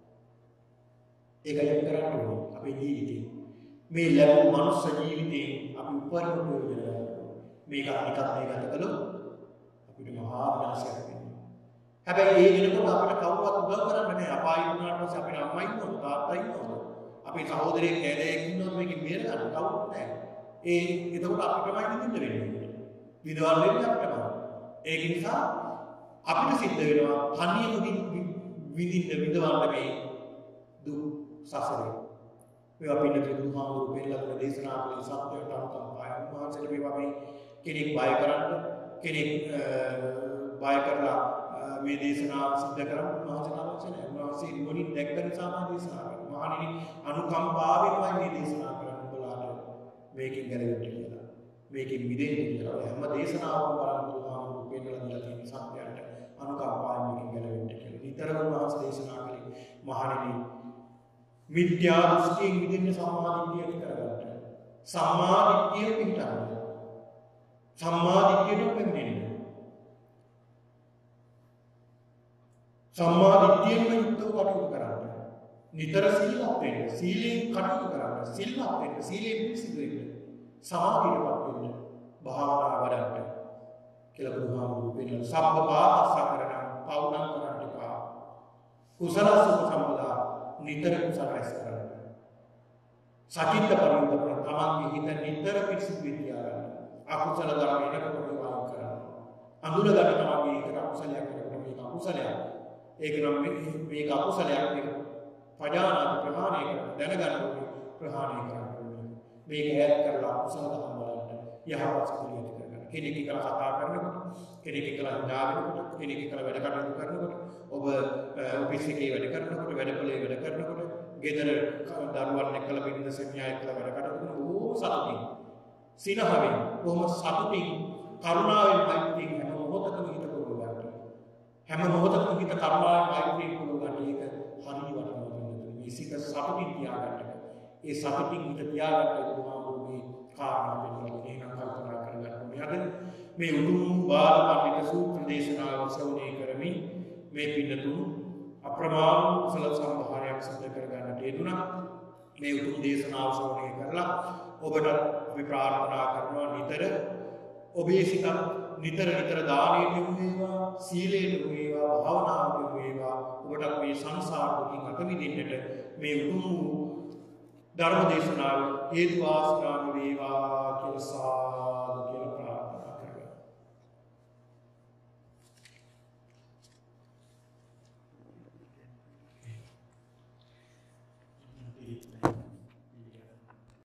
ඒකයි අපි කරන්න ඕනේ අපේ ජීවිතේ. මේ ලැබුණු මනුස්ස ජීවිතේ අපි උපරිම ප්‍රයෝජන ගන්න. මේක අනිකත් මේ ගත කළොත් අපිට මහා විනාශයක් වෙනවා. හැබැයි ඒ වෙනකොට අපිට කවුරුවත් උදව් කරන්න නැහැ. අපායි වුණාට පස්සේ අපේ අම්මා ඉන්නවද තාත්තා ඉන්නවද? අපේ සහෝදරයෙක් කැලේක ඉන්නවද මේකෙන් බේර ගන්න කවුරුත් නැහැ. එතකොට අපිටමයි විඳින්න වෙන්නේ. විඳවන්න වෙන්නේ අපිටමයි. ඒක නිසා අපිට සිද්ධ වෙනවා තනියම විඳවන්න මේ දුක් සසරේ. මේවා පිළිතුරු දුහාමුදුරු පෙන්නලා දේශනා කළ සත්‍යයට අනුකම්පාවයි. උන්වහන්සේට මේවා මේ කෙනෙක් බය කරන්න කෙනෙක් බය කරලා මේ දේශනාව සිද්ධ කරන්න උන්වහන්සේ අවශ්‍ය නැහැ. උන්වහන්සේ නුවණින් දැක්ක නිසා මා දේශනා කරනවා. මහණෙනි අනුකම්පාවෙන්මයි මේ දේශනා කරන්න ඔයාලට මේකෙන් ගැලවෙන්න කියලා. මේකෙන් මිදෙන්න කියලා. හැම දේශනාවක්ම බලන්න දුහාමුදුරු පෙන්නලා දීලා තියෙන සත්‍යයට අනුකම්පාවෙන් මේකෙන් ගැලවෙන්න කියලා. නිතරම උන්වහන්සේ දේශනා කළේ මහණෙනි මිත්‍යා දෘෂ්ටියෙන් මිදෙන්න සම්මාදිට්ඨිය ඇති කරගන්න. සම්මාදිට්ඨිය පිටාරන්න. සම්මාදිට්ඨියට පැමිණෙන්න. සම්මාදිට්ඨියෙන්ම යුක්තව කටයුතු කරන්න. නිතර සීලවත් වෙන්න. සීලයෙන් කටයුතු කරන්න. සිල්වත් වෙන්න. සීලයෙන් පිරිසිදු වෙන්න. සමාධියටපත් වෙන්න. භාවනා වඩන්න. කියලා බුදුහාමුදුරු වෙන සබ්බ පාපස්සකරණ පවුනම් කරන්න එපා. කුසල සුඛ සම්පදා නිතර කුසල රැස් කරන්න. සකින්ද පරිවර්තන තමන්ගේ හිත නිතර පිරිසිදු වෙතියා ගන්න. අකුසල ධර්ම එනකොට ප්‍රවාහ කරන්න. අඳුර ගන්න තමන්ගේ හිත අකුසලයක් කරනකොට මේක අකුසලයක්. ඒක නම් මේක අකුසලයක් මේක පජානාති ප්‍රහාණය කරන්න දැනගන්න ඕනේ ප්‍රහාණය කරන්න ඕනේ. මේක ඈත් කරලා අකුසල ධර්ම වලට යහපත් සිතුවිලි ඇති කරගන්න. කෙනෙක් එක්කලා කතා කරනකොට කෙනෙක් එක්කලා හිතාගෙනකොට කෙනෙක් එක්කලා වැඩ කටයුතු කරනකොට ඔබ ඔෆිස් එකේ වැඩ කරනකොට වැඩපොලේ වැඩ කරනකොට ගෙදර දරුවන් එක්කලා බින්ද සෙමියා එක්කලා වැඩ කටයුතු කරන ඕම සතුටින් සිනහවෙන් කොහොම සතුටින් කරුණාවෙන් මෛත්‍රියෙන් හැම මොහොතකම හිත පුරව ගන්න. හැම මොහොතකම හිත කරුණාවෙන් මෛත්‍රියෙන් පුරව ගන්න. ඒක හරිය වටිනවා. මේ සිත සතුටින් තියාගන්න. ඒ සතුටින් හිත තියාගන්න බුදුහාමුදුරුවෝ කාරණා වෙනවා. එහෙනම් කල්පනා කරගන්න. අද මේ උතුම් බාලපඬිත සූත්‍ර දේශනාව ශ්‍රවණය කරමින් මේ පින්නතුන් අප්‍රමාණ කුසල සම්භාරයක් සිදු කර ගන්නට යෙදුණා. මේ උතුම් දේශනාව ශ්‍රවණය කරලා ඔබට අපි ප්‍රාර්ථනා කරනවා නිතර ඔබේ සිත නිතර දානයට යොමු වේවා, සීලයට යොමු වේවා, භාවනාවට යොමු වේවා. ඔබට මේ සංසාර දුකින් අත මිදෙන්නට මේ උතුම් ධර්ම දේශනාව හේතු වාසනා වේවා කියලා සාදු